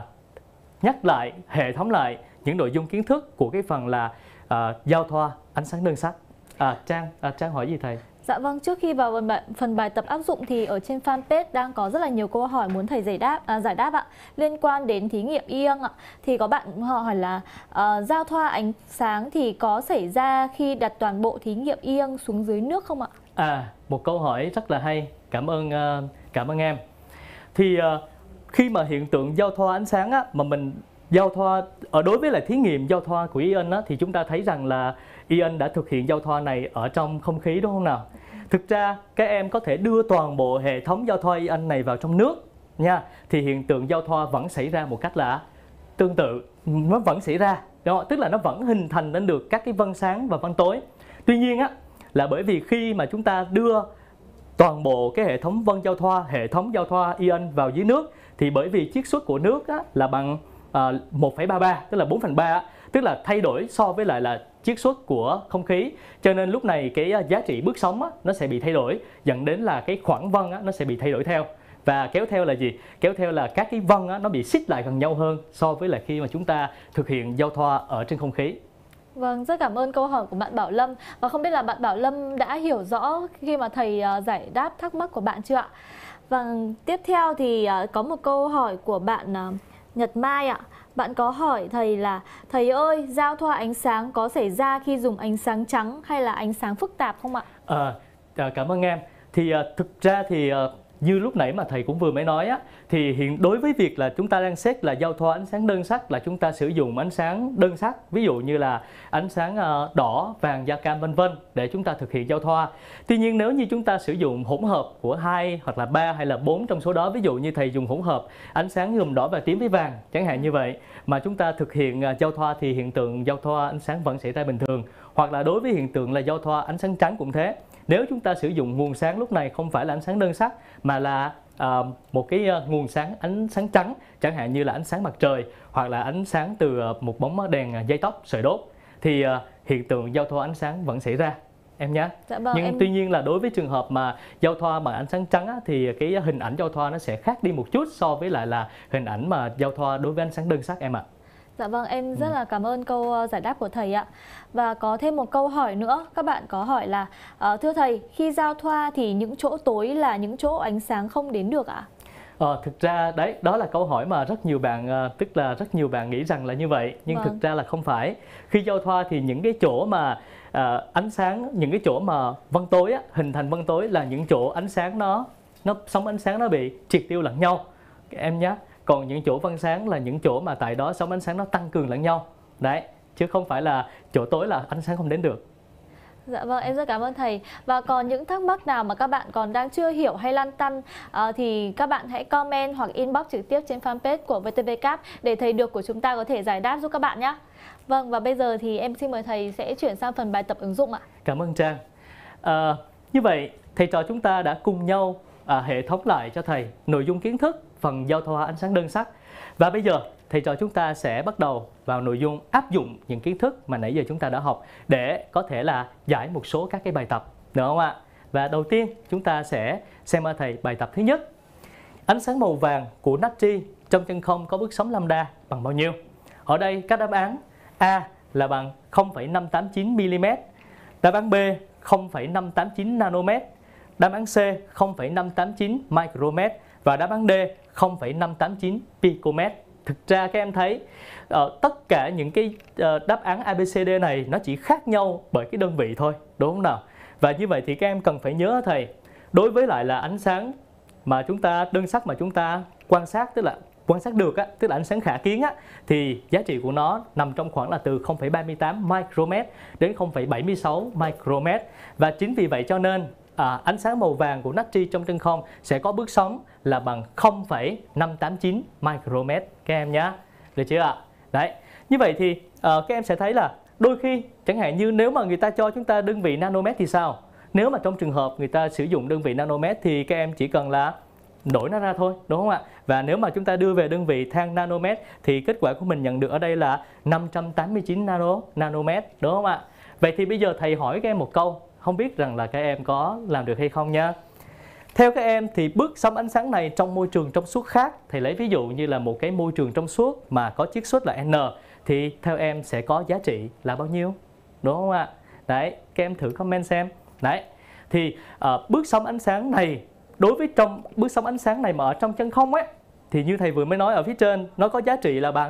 nhắc lại, hệ thống lại những nội dung kiến thức của cái phần là giao thoa ánh sáng đơn sắc. Trang hỏi gì thầy? Dạ vâng, trước khi vào phần bài tập áp dụng thì ở trên fanpage đang có rất là nhiều câu hỏi muốn thầy giải đáp ạ. Liên quan đến thí nghiệm ion ạ. Thì có bạn hỏi là giao thoa ánh sáng thì có xảy ra khi đặt toàn bộ thí nghiệm ion xuống dưới nước không ạ? Một câu hỏi rất là hay. Cảm ơn em. Thì khi mà hiện tượng giao thoa ánh sáng mà mình giao thoa đối với lại thí nghiệm giao thoa của ion thì chúng ta thấy rằng là ion đã thực hiện giao thoa này ở trong không khí, đúng không nào? Thực ra các em có thể đưa toàn bộ hệ thống giao thoa ion này vào trong nước nha, thì hiện tượng giao thoa vẫn xảy ra một cách là tương tự, nó vẫn xảy ra, đúng không? Tức là nó vẫn hình thành nên được các cái vân sáng và vân tối. Tuy nhiên là bởi vì khi mà chúng ta đưa toàn bộ cái hệ thống hệ thống giao thoa ion vào dưới nước thì bởi vì chiết xuất của nước là bằng 1,33, tức là 4/3, tức là thay đổi so với lại là chiết xuất của không khí, cho nên lúc này cái giá trị bước sóng nó sẽ bị thay đổi, dẫn đến là cái khoảng vân nó sẽ bị thay đổi theo, và kéo theo là gì? Kéo theo là các cái vân nó bị xích lại gần nhau hơn so với là khi mà chúng ta thực hiện giao thoa ở trên không khí. Vâng, rất cảm ơn câu hỏi của bạn Bảo Lâm. Và không biết là bạn Bảo Lâm đã hiểu rõ khi mà thầy giải đáp thắc mắc của bạn chưa ạ? Vâng, tiếp theo thì có một câu hỏi của bạn Nhật Mai ạ. Bạn có hỏi thầy là: thầy ơi, giao thoa ánh sáng có xảy ra khi dùng ánh sáng trắng hay là ánh sáng phức tạp không ạ? Cảm ơn em. Thì thực ra thì như lúc nãy mà thầy cũng vừa mới nói thì hiện đối với việc là chúng ta đang xét là giao thoa ánh sáng đơn sắc là chúng ta sử dụng ánh sáng đơn sắc, ví dụ như là ánh sáng đỏ, vàng, da cam vân vân để chúng ta thực hiện giao thoa. Tuy nhiên nếu như chúng ta sử dụng hỗn hợp của 2 hoặc là 3 hay là 4 trong số đó, ví dụ như thầy dùng hỗn hợp ánh sáng gồm đỏ và tím với vàng chẳng hạn như vậy, mà chúng ta thực hiện giao thoa thì hiện tượng giao thoa ánh sáng vẫn xảy ra bình thường. Hoặc là đối với hiện tượng là giao thoa ánh sáng trắng cũng thế. Nếu chúng ta sử dụng nguồn sáng lúc này không phải là ánh sáng đơn sắc mà là một cái nguồn sáng ánh sáng trắng, chẳng hạn như là ánh sáng mặt trời hoặc là ánh sáng từ một bóng đèn dây tóc sợi đốt, thì hiện tượng giao thoa ánh sáng vẫn xảy ra em nhé. Dạ vâng, nhưng tuy nhiên là đối với trường hợp mà giao thoa bằng ánh sáng trắng thì cái hình ảnh giao thoa nó sẽ khác đi một chút so với lại là hình ảnh mà giao thoa đối với ánh sáng đơn sắc em ạ. Dạ vâng, em rất là cảm ơn câu giải đáp của thầy ạ. Và có thêm một câu hỏi nữa, các bạn có hỏi là: thưa thầy, khi giao thoa thì những chỗ tối là những chỗ ánh sáng không đến được ạ? Thực ra đấy, đó là câu hỏi mà rất nhiều bạn, tức là rất nhiều bạn nghĩ rằng là như vậy, nhưng thực ra là không phải. Khi giao thoa thì những cái chỗ mà ánh sáng, những cái chỗ mà vân tối hình thành vân tối là những chỗ ánh sáng nó sóng ánh sáng nó bị triệt tiêu lẫn nhau em nhé. Còn những chỗ phân sáng là những chỗ mà tại đó sóng ánh sáng nó tăng cường lẫn nhau. Đấy, chứ không phải là chỗ tối là ánh sáng không đến được. Dạ vâng, em rất cảm ơn thầy. Và còn những thắc mắc nào mà các bạn còn đang chưa hiểu hay lăn tăn thì các bạn hãy comment hoặc inbox trực tiếp trên fanpage của VTVCAP để thầy Được của chúng ta có thể giải đáp giúp các bạn nhé. Vâng, và bây giờ thì em xin mời thầy sẽ chuyển sang phần bài tập ứng dụng ạ. Cảm ơn Trang. Như vậy, thầy trò chúng ta đã cùng nhau hệ thống lại cho thầy nội dung kiến thức phần giao thoa ánh sáng đơn sắc. Và bây giờ, thầy trò chúng ta sẽ bắt đầu vào nội dung áp dụng những kiến thức mà nãy giờ chúng ta đã học để có thể là giải một số các cái bài tập, được không ạ? Và đầu tiên chúng ta sẽ xem ở thầy bài tập thứ nhất. Ánh sáng màu vàng của natri trong chân không có bước sóng lambda bằng bao nhiêu? Ở đây các đáp án A là bằng 0,589 mm, đáp án B 0,589 nanomet, đáp án C 0,589 micromet và đáp án D 0,589 picomet. Thực ra các em thấy tất cả những cái đáp án ABCD này nó chỉ khác nhau bởi cái đơn vị thôi, đúng không nào? Và như vậy thì các em cần phải nhớ thầy, đối với lại là ánh sáng mà chúng ta đơn sắc mà chúng ta quan sát, tức là quan sát được á, tức là ánh sáng khả kiến á, thì giá trị của nó nằm trong khoảng là từ 0,38 micromet đến 0,76 micromet. Và chính vì vậy cho nên ánh sáng màu vàng của natri trong chân không sẽ có bước sóng là bằng 0,589 micromet các em nhé. Được chưa ạ? Đấy. Như vậy thì các em sẽ thấy là đôi khi chẳng hạn như nếu mà người ta cho chúng ta đơn vị nanomet thì sao? Nếu mà trong trường hợp người ta sử dụng đơn vị nanomet thì các em chỉ cần là đổi nó ra thôi, đúng không ạ? Và nếu mà chúng ta đưa về đơn vị thang nanomet thì kết quả của mình nhận được ở đây là 589 nanomet, đúng không ạ? Vậy thì bây giờ thầy hỏi các em một câu, không biết rằng là các em có làm được hay không nha. Theo các em thì bước sóng ánh sáng này trong môi trường trong suốt khác, thầy lấy ví dụ như là một cái môi trường trong suốt mà có chiết xuất là N, thì theo em sẽ có giá trị là bao nhiêu? Đúng không ạ? Đấy, các em thử comment xem. Đấy, thì bước sóng ánh sáng này, đối với trong bước sóng ánh sáng này mà ở trong chân không ấy, thì như thầy vừa mới nói ở phía trên, nó có giá trị là bằng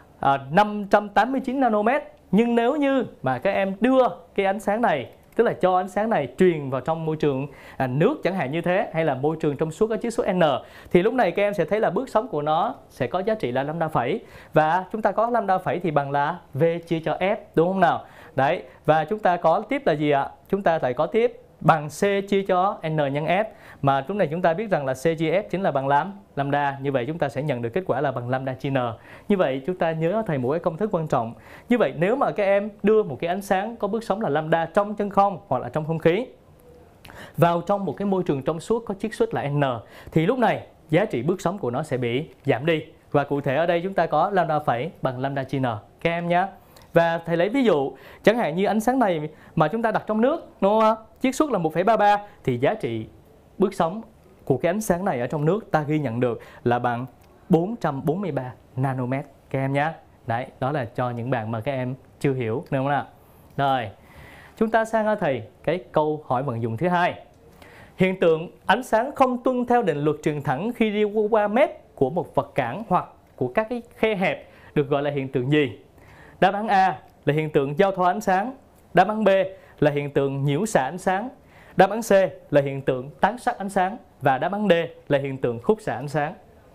589 nanomet. Nhưng nếu như mà các em đưa cái ánh sáng này, tức là cho ánh sáng này truyền vào trong môi trường nước chẳng hạn như thế, hay là môi trường trong suốt có chiết xuất N, thì lúc này các em sẽ thấy là bước sóng của nó sẽ có giá trị là lambda phẩy. Và chúng ta có lambda phẩy thì bằng là V chia cho F, đúng không nào? Đấy, và chúng ta có tiếp là gì ạ? Chúng ta lại có tiếp bằng C chia cho N nhân F, mà lúc này chúng ta biết rằng là C chia F chính là bằng lambda. Như vậy chúng ta sẽ nhận được kết quả là bằng lambda chia N. Như vậy chúng ta nhớ thầy một cái công thức quan trọng. Như vậy nếu mà các em đưa một cái ánh sáng có bước sóng là lambda trong chân không hoặc là trong không khí vào trong một cái môi trường trong suốt có chiết xuất là N, thì lúc này giá trị bước sóng của nó sẽ bị giảm đi. Và cụ thể ở đây chúng ta có lambda phẩy bằng lambda chia N các em nhé. Và thầy lấy ví dụ, chẳng hạn như ánh sáng này mà chúng ta đặt trong nước, đúng không? Chiết xuất là 1,33 thì giá trị bước sóng của cái ánh sáng này ở trong nước ta ghi nhận được là bằng 443 nanomet các em nhé. Đấy, đó là cho những bạn mà các em chưa hiểu, đúng không nào? Rồi, chúng ta sang ở thầy cái câu hỏi vận dụng thứ hai. Hiện tượng ánh sáng không tuân theo định luật truyền thẳng khi đi qua mép của một vật cản hoặc của các cái khe hẹp được gọi là hiện tượng gì? Đáp án A là hiện tượng giao thoa ánh sáng, đáp án B là hiện tượng nhiễu xạ ánh sáng, đáp án C là hiện tượng tán sắc ánh sáng và đáp án D là hiện tượng khúc xạ ánh sáng.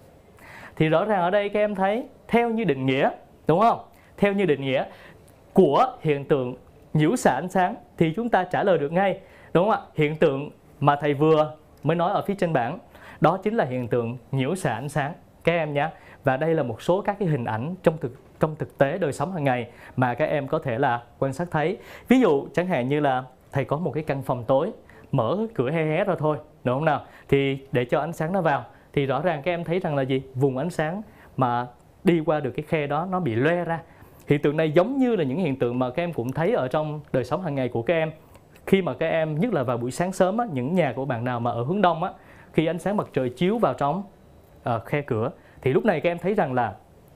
Thì rõ ràng ở đây các em thấy theo như định nghĩa, đúng không? Theo như định nghĩa của hiện tượng nhiễu xạ ánh sáng thì chúng ta trả lời được ngay, đúng không ạ? Hiện tượng mà thầy vừa mới nói ở phía trên bảng, đó chính là hiện tượng nhiễu xạ ánh sáng các em nhé. Và đây là một số các cái hình ảnh trong thực tế đời sống hàng ngày mà các em có thể là quan sát thấy. Ví dụ chẳng hạn như là thầy có một cái căn phòng tối, mở cửa hé hé ra thôi, đúng không nào? Thì để cho ánh sáng nó vào thì rõ ràng các em thấy rằng là gì? Vùng ánh sáng mà đi qua được cái khe đó nó bị loe ra. Hiện tượng này giống như là những hiện tượng mà các em cũng thấy ở trong đời sống hàng ngày của các em. Khi mà các em, nhất là vào buổi sáng sớm á, những nhà của bạn nào mà ở hướng đông á, khi ánh sáng mặt trời chiếu vào trong khe cửa thì lúc này các em thấy rằng là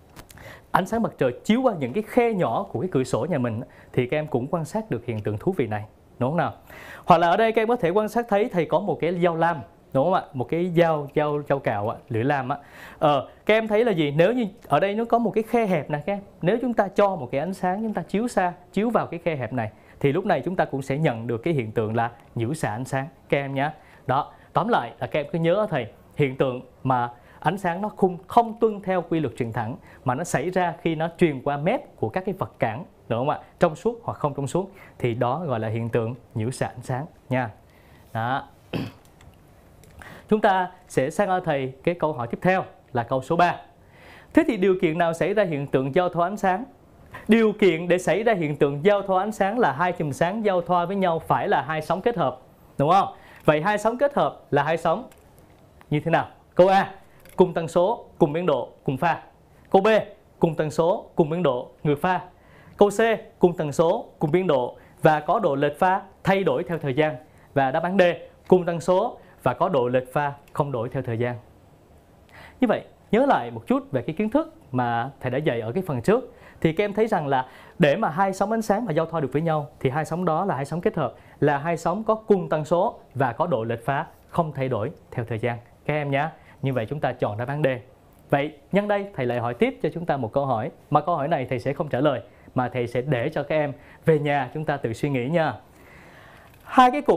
ánh sáng mặt trời chiếu qua những cái khe nhỏ của cái cửa sổ nhà mình thì các em cũng quan sát được hiện tượng thú vị này, đúng không nào? Hoặc là ở đây các em có thể quan sát thấy thầy có một cái dao lam, đúng không ạ? Một cái dao cạo, lưỡi lam á. Các em thấy là gì? Nếu như ở đây nó có một cái khe hẹp này các em, nếu chúng ta cho một cái ánh sáng chúng ta chiếu vào cái khe hẹp này thì lúc này chúng ta cũng sẽ nhận được cái hiện tượng là nhiễu xạ ánh sáng các em nhé. Đó, tóm lại là các em cứ nhớ thầy, hiện tượng mà ánh sáng nó không tuân theo quy luật truyền thẳng, mà nó xảy ra khi nó truyền qua mép của các cái vật cản, đúng không ạ? Trong suốt hoặc không trong suốt, thì đó gọi là hiện tượng nhiễu xạ ánh sáng nha. Đó. Chúng ta sẽ sang hỏi thầy cái câu hỏi tiếp theo là câu số 3. Thế thì điều kiện nào xảy ra hiện tượng giao thoa ánh sáng? Điều kiện để xảy ra hiện tượng giao thoa ánh sáng là hai chùm sáng giao thoa với nhau phải là hai sóng kết hợp, đúng không? Vậy hai sóng kết hợp là hai sóng như thế nào? Câu A, cùng tần số, cùng biên độ, cùng pha. Câu B, cùng tần số, cùng biên độ, ngược pha. Câu C, cùng tần số, cùng biên độ và có độ lệch pha thay đổi theo thời gian. Và đáp án D, cùng tần số và có độ lệch pha không đổi theo thời gian. Như vậy, nhớ lại một chút về cái kiến thức mà thầy đã dạy ở cái phần trước, thì các em thấy rằng là để mà hai sóng ánh sáng mà giao thoa được với nhau thì hai sóng đó là hai sóng kết hợp, là hai sóng có cùng tần số và có độ lệch pha không thay đổi theo thời gian các em nhé. Như vậy chúng ta chọn đáp án D. Vậy nhân đây thầy lại hỏi tiếp cho chúng ta một câu hỏi, mà câu hỏi này thầy sẽ không trả lời mà thầy sẽ để cho các em về nhà chúng ta tự suy nghĩ nha. Hai cái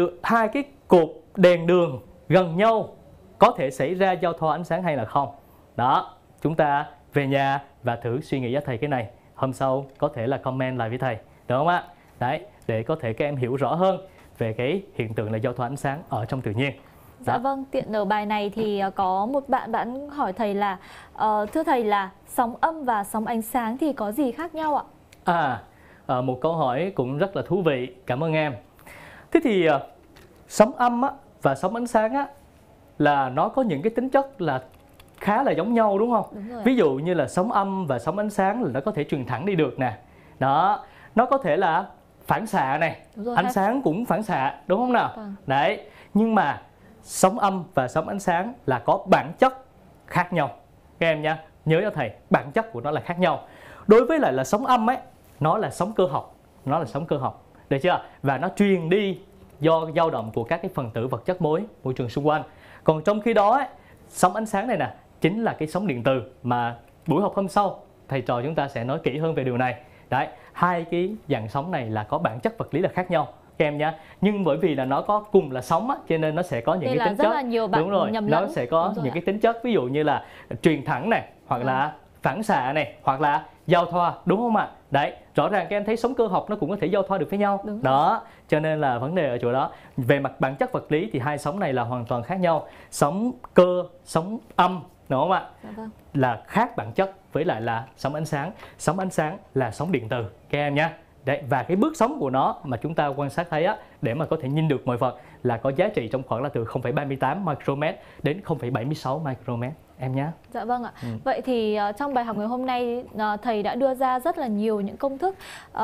cột đèn đường gần nhau có thể xảy ra giao thoa ánh sáng hay là không? Đó, chúng ta về nhà và thử suy nghĩ với thầy cái này. Hôm sau có thể là comment lại với thầy, đúng không ạ? Đấy, để có thể các em hiểu rõ hơn về cái hiện tượng là giao thoa ánh sáng ở trong tự nhiên. Dạ vâng, tiện ở bài này thì có một bạn hỏi thầy là thưa thầy là sóng âm và sóng ánh sáng thì có gì khác nhau ạ? Một câu hỏi cũng rất là thú vị, cảm ơn em. Thế thì sóng âm và sóng ánh sáng là nó có những cái tính chất là khá là giống nhau, đúng không? Đúng rồi. Ví dụ như là sóng âm và sóng ánh sáng là nó có thể truyền thẳng đi được nè. Đó, nó có thể là phản xạ này, ánh sáng cũng phản xạ, đúng không nào? Đấy, nhưng mà sóng âm và sóng ánh sáng là có bản chất khác nhau. Các em nhé, nhớ cho thầy, bản chất của nó là khác nhau. Đối với lại là sóng âm ấy, nó là sóng cơ học, được chưa? Và nó truyền đi do dao động của các cái phần tử vật chất môi trường xung quanh. Còn trong khi đó ấy, sóng ánh sáng này nè chính là cái sóng điện từ mà buổi học hôm sau thầy trò chúng ta sẽ nói kỹ hơn về điều này. Đấy, hai cái dạng sóng này là có bản chất vật lý là khác nhau các em nhé. Nhưng bởi vì là nó có cùng là sóng cho nên nó sẽ có những cái tính chất. Đúng rồi, nó sẽ có những cái tính chất ví dụ như là truyền thẳng này, hoặc là phản xạ này, hoặc là giao thoa, đúng không ạ? Đấy, rõ ràng các em thấy sóng cơ học nó cũng có thể giao thoa được với nhau. Đó, cho nên là vấn đề ở chỗ đó. Về mặt bản chất vật lý thì hai sóng này là hoàn toàn khác nhau. Sóng cơ, sóng âm, đúng không ạ? Là khác bản chất với lại là sóng ánh sáng. Sóng ánh sáng là sóng điện từ các em nhé. Đấy, và cái bước sóng của nó mà chúng ta quan sát thấy để mà có thể nhìn được mọi vật là có giá trị trong khoảng là từ 0,38 micromet đến 0,76 micromet em nhé. Dạ vâng ạ. Vậy thì trong bài học ngày hôm nay thầy đã đưa ra rất là nhiều những công thức.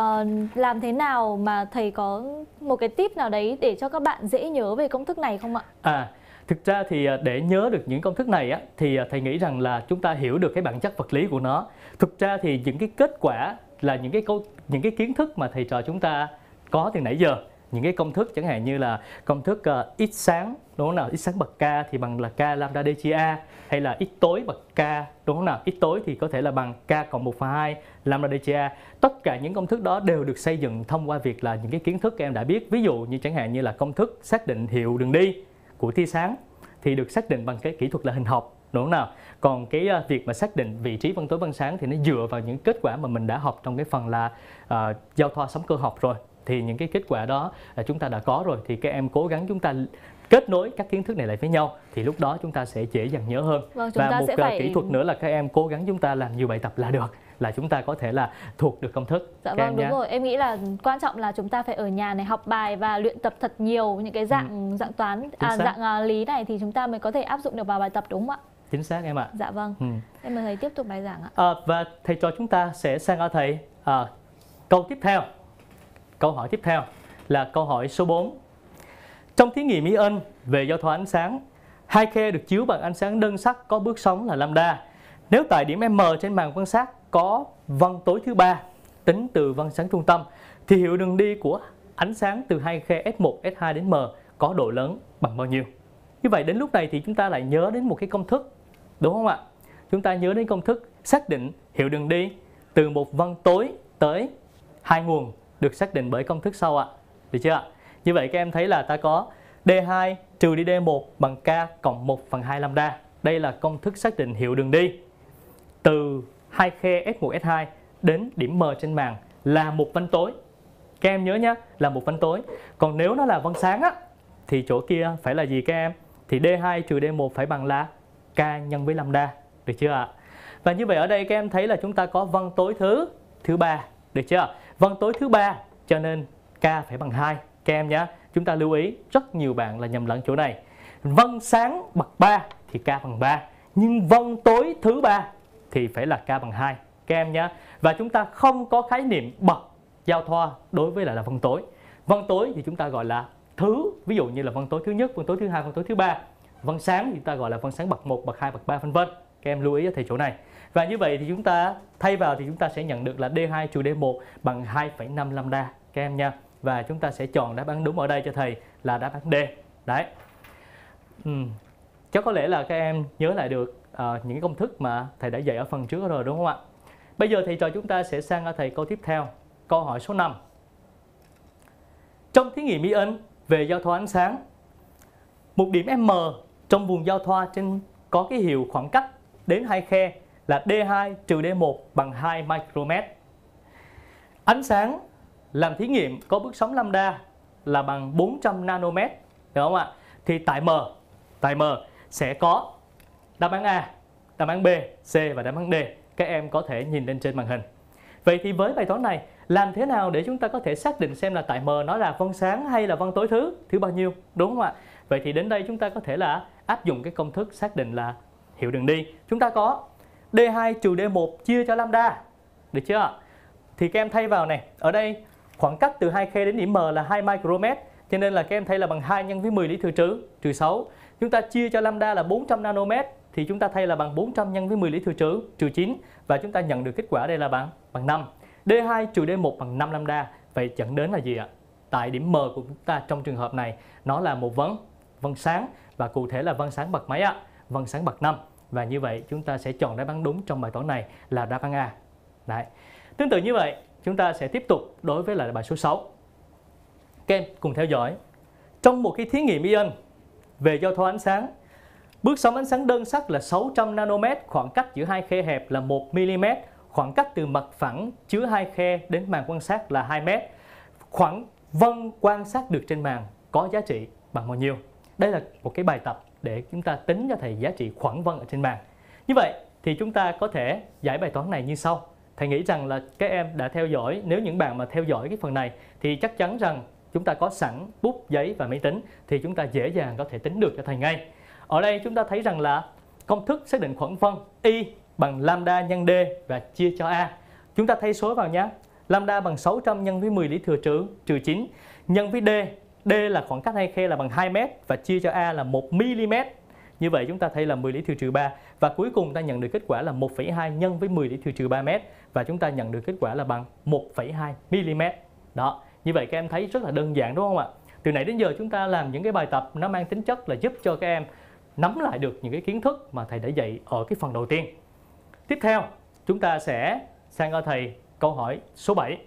Làm thế nào mà thầy có một cái tip nào đấy để cho các bạn dễ nhớ về công thức này không ạ? Thực ra thì để nhớ được những công thức này thì thầy nghĩ rằng là chúng ta hiểu được cái bản chất vật lý của nó. Thực ra thì những cái kết quả là những cái kiến thức mà thầy trò chúng ta có từ nãy giờ, những cái công thức chẳng hạn như là công thức x sáng, đúng không nào? X sáng bậc k thì bằng là k lambda d chia a, hay là x tối bậc k, đúng không nào? X tối thì có thể là bằng k cộng 1/2 lambda d chia a. Tất cả những công thức đó đều được xây dựng thông qua việc là những cái kiến thức các em đã biết. Ví dụ như chẳng hạn như là công thức xác định hiệu đường đi của tia sáng thì được xác định bằng cái kỹ thuật là hình học, đúng không nào? Còn cái việc mà xác định vị trí phân tối phân sáng thì nó dựa vào những kết quả mà mình đã học trong cái phần là giao thoa sóng cơ học rồi. Thì những cái kết quả đó là chúng ta đã có rồi, thì các em cố gắng chúng ta kết nối các kiến thức này lại với nhau thì lúc đó chúng ta sẽ dễ dàng nhớ hơn. Và một kỹ thuật nữa là các em cố gắng chúng ta làm nhiều bài tập là được, là chúng ta có thể là thuộc được công thức. Dạ vâng, đúng rồi. Em nghĩ là quan trọng là chúng ta phải ở nhà này học bài và luyện tập thật nhiều những cái dạng toán, dạng lý này thì chúng ta mới có thể áp dụng được vào bài tập, đúng không ạ? Chính xác em ạ. Dạ vâng. Em mời thầy tiếp tục bài giảng ạ. Và thầy trò chúng ta sẽ sang ở thầy câu tiếp theo. Câu hỏi tiếp theo là câu hỏi số 4. Trong thí nghiệm Ion về giao thoa ánh sáng, hai khe được chiếu bằng ánh sáng đơn sắc có bước sóng là lambda. Nếu tại điểm M trên màn quan sát có vân tối thứ 3 tính từ vân sáng trung tâm thì hiệu đường đi của ánh sáng từ hai khe S1, S2 đến M có độ lớn bằng bao nhiêu? Như vậy đến lúc này thì chúng ta lại nhớ đến một cái công thức, đúng không ạ? Chúng ta nhớ đến công thức xác định hiệu đường đi từ một vân tối tới hai nguồn được xác định bởi công thức sau ạ. Được chưa ạ? Như vậy các em thấy là ta có D2 trừ đi D1 bằng K cộng 1/2 lambda. Đây là công thức xác định hiệu đường đi. Từ hai khe S1, S2 đến điểm M trên màn là một vân tối. Các em nhớ nhé, là một vân tối. Còn nếu nó là vân sáng á, thì chỗ kia phải là gì các em? Thì D2 trừ D1 phải bằng là K nhân với lambda. Được chưa ạ? Và như vậy ở đây các em thấy là chúng ta có vân tối thứ 3. Được chưa? Vân tối thứ 3 cho nên K phải bằng 2. Các em nhé, chúng ta lưu ý rất nhiều bạn là nhầm lẫn chỗ này. Vân sáng bậc 3 thì K bằng 3. Nhưng vân tối thứ 3 thì phải là K bằng 2. Các em nhé. Và chúng ta không có khái niệm bậc giao thoa đối với lại là vân tối. Vân tối thì chúng ta gọi là thứ, ví dụ như là vân tối thứ nhất, vân tối thứ hai, vân tối thứ 3. Vân sáng thì chúng ta gọi là vân sáng bậc 1, bậc 2, bậc 3 vân vân. Các em lưu ý thầy chỗ này. Và như vậy thì chúng ta thay vào thì chúng ta sẽ nhận được là D2 trừ D1 bằng 2,5 lambda các em nha. Và chúng ta sẽ chọn đáp án đúng ở đây cho thầy là đáp án D. Đấy. Chắc có lẽ là các em nhớ lại được những cái công thức mà thầy đã dạy ở phần trước rồi đúng không ạ? Bây giờ thầy trò chúng ta sẽ sang ở thầy câu tiếp theo. Câu hỏi số 5. Trong thí nghiệm ion về giao thoa ánh sáng, một điểm M trong vùng giao thoa trên có cái hiệu khoảng cách đến hai khe là D2 trừ D1 bằng 2 micromet. Ánh sáng làm thí nghiệm có bước sóng lambda là bằng 400 nanomet, được không ạ? Thì tại M sẽ có đáp án A, đáp án B, C và đáp án D. Các em có thể nhìn lên trên màn hình. Vậy thì với bài toán này, làm thế nào để chúng ta có thể xác định xem là tại M nó là vân sáng hay là vân tối thứ bao nhiêu, đúng không ạ? Vậy thì đến đây chúng ta có thể là áp dụng cái công thức xác định là hiệu đường đi. Chúng ta có D2 trừ D1 chia cho lambda, được chưa? Thì các em thay vào này, ở đây khoảng cách từ hai khe đến điểm M là 2 micromet, cho nên là các em thay là bằng 2 nhân với 10 lý thừa trừ 6. Chúng ta chia cho lambda là 400 nanomet thì chúng ta thay là bằng 400 nhân với 10 lý thừa trừ 9 và chúng ta nhận được kết quả đây là bằng 5. D2 trừ D1 bằng 5 lambda. Vậy dẫn đến là gì ạ? Tại điểm M của chúng ta trong trường hợp này nó là một vân sáng và cụ thể là vân sáng bậc mấy ạ? Vân sáng bậc 5. Và như vậy chúng ta sẽ chọn đáp án đúng trong bài toán này là đáp án A. Đấy. Tương tự như vậy, chúng ta sẽ tiếp tục đối với lại bài số 6. Các em cùng theo dõi. Trong một cái thí nghiệm ion về giao thoa ánh sáng, bước sóng ánh sáng đơn sắc là 600 nanomet, khoảng cách giữa hai khe hẹp là 1 mm, khoảng cách từ mặt phẳng chứa hai khe đến màn quan sát là 2 m. Khoảng vân quan sát được trên màn có giá trị bằng bao nhiêu? Đây là một cái bài tập để chúng ta tính cho thầy giá trị khoảng vân ở trên màn. Như vậy thì chúng ta có thể giải bài toán này như sau. Thầy nghĩ rằng là các em đã theo dõi, nếu những bạn mà theo dõi cái phần này thì chắc chắn rằng chúng ta có sẵn bút, giấy và máy tính thì chúng ta dễ dàng có thể tính được cho thầy ngay. Ở đây chúng ta thấy rằng là công thức xác định khoảng vân Y bằng lambda nhân D và chia cho A. Chúng ta thay số vào nhé. Lambda bằng 600 nhân với 10 lý thừa trừ 9 nhân với D. D là khoảng cách hai khe là bằng 2 m và chia cho A là 1 mm. Như vậy chúng ta thấy là 10 lý thừa trừ 3 và cuối cùng ta nhận được kết quả là 1,2 nhân với 10 lý thừa trừ 3 m và chúng ta nhận được kết quả là bằng 1,2 mm. Đó, như vậy các em thấy rất là đơn giản đúng không ạ? Từ nãy đến giờ chúng ta làm những cái bài tập nó mang tính chất là giúp cho các em nắm lại được những cái kiến thức mà thầy đã dạy ở cái phần đầu tiên. Tiếp theo, chúng ta sẽ sang cho thầy câu hỏi số 7.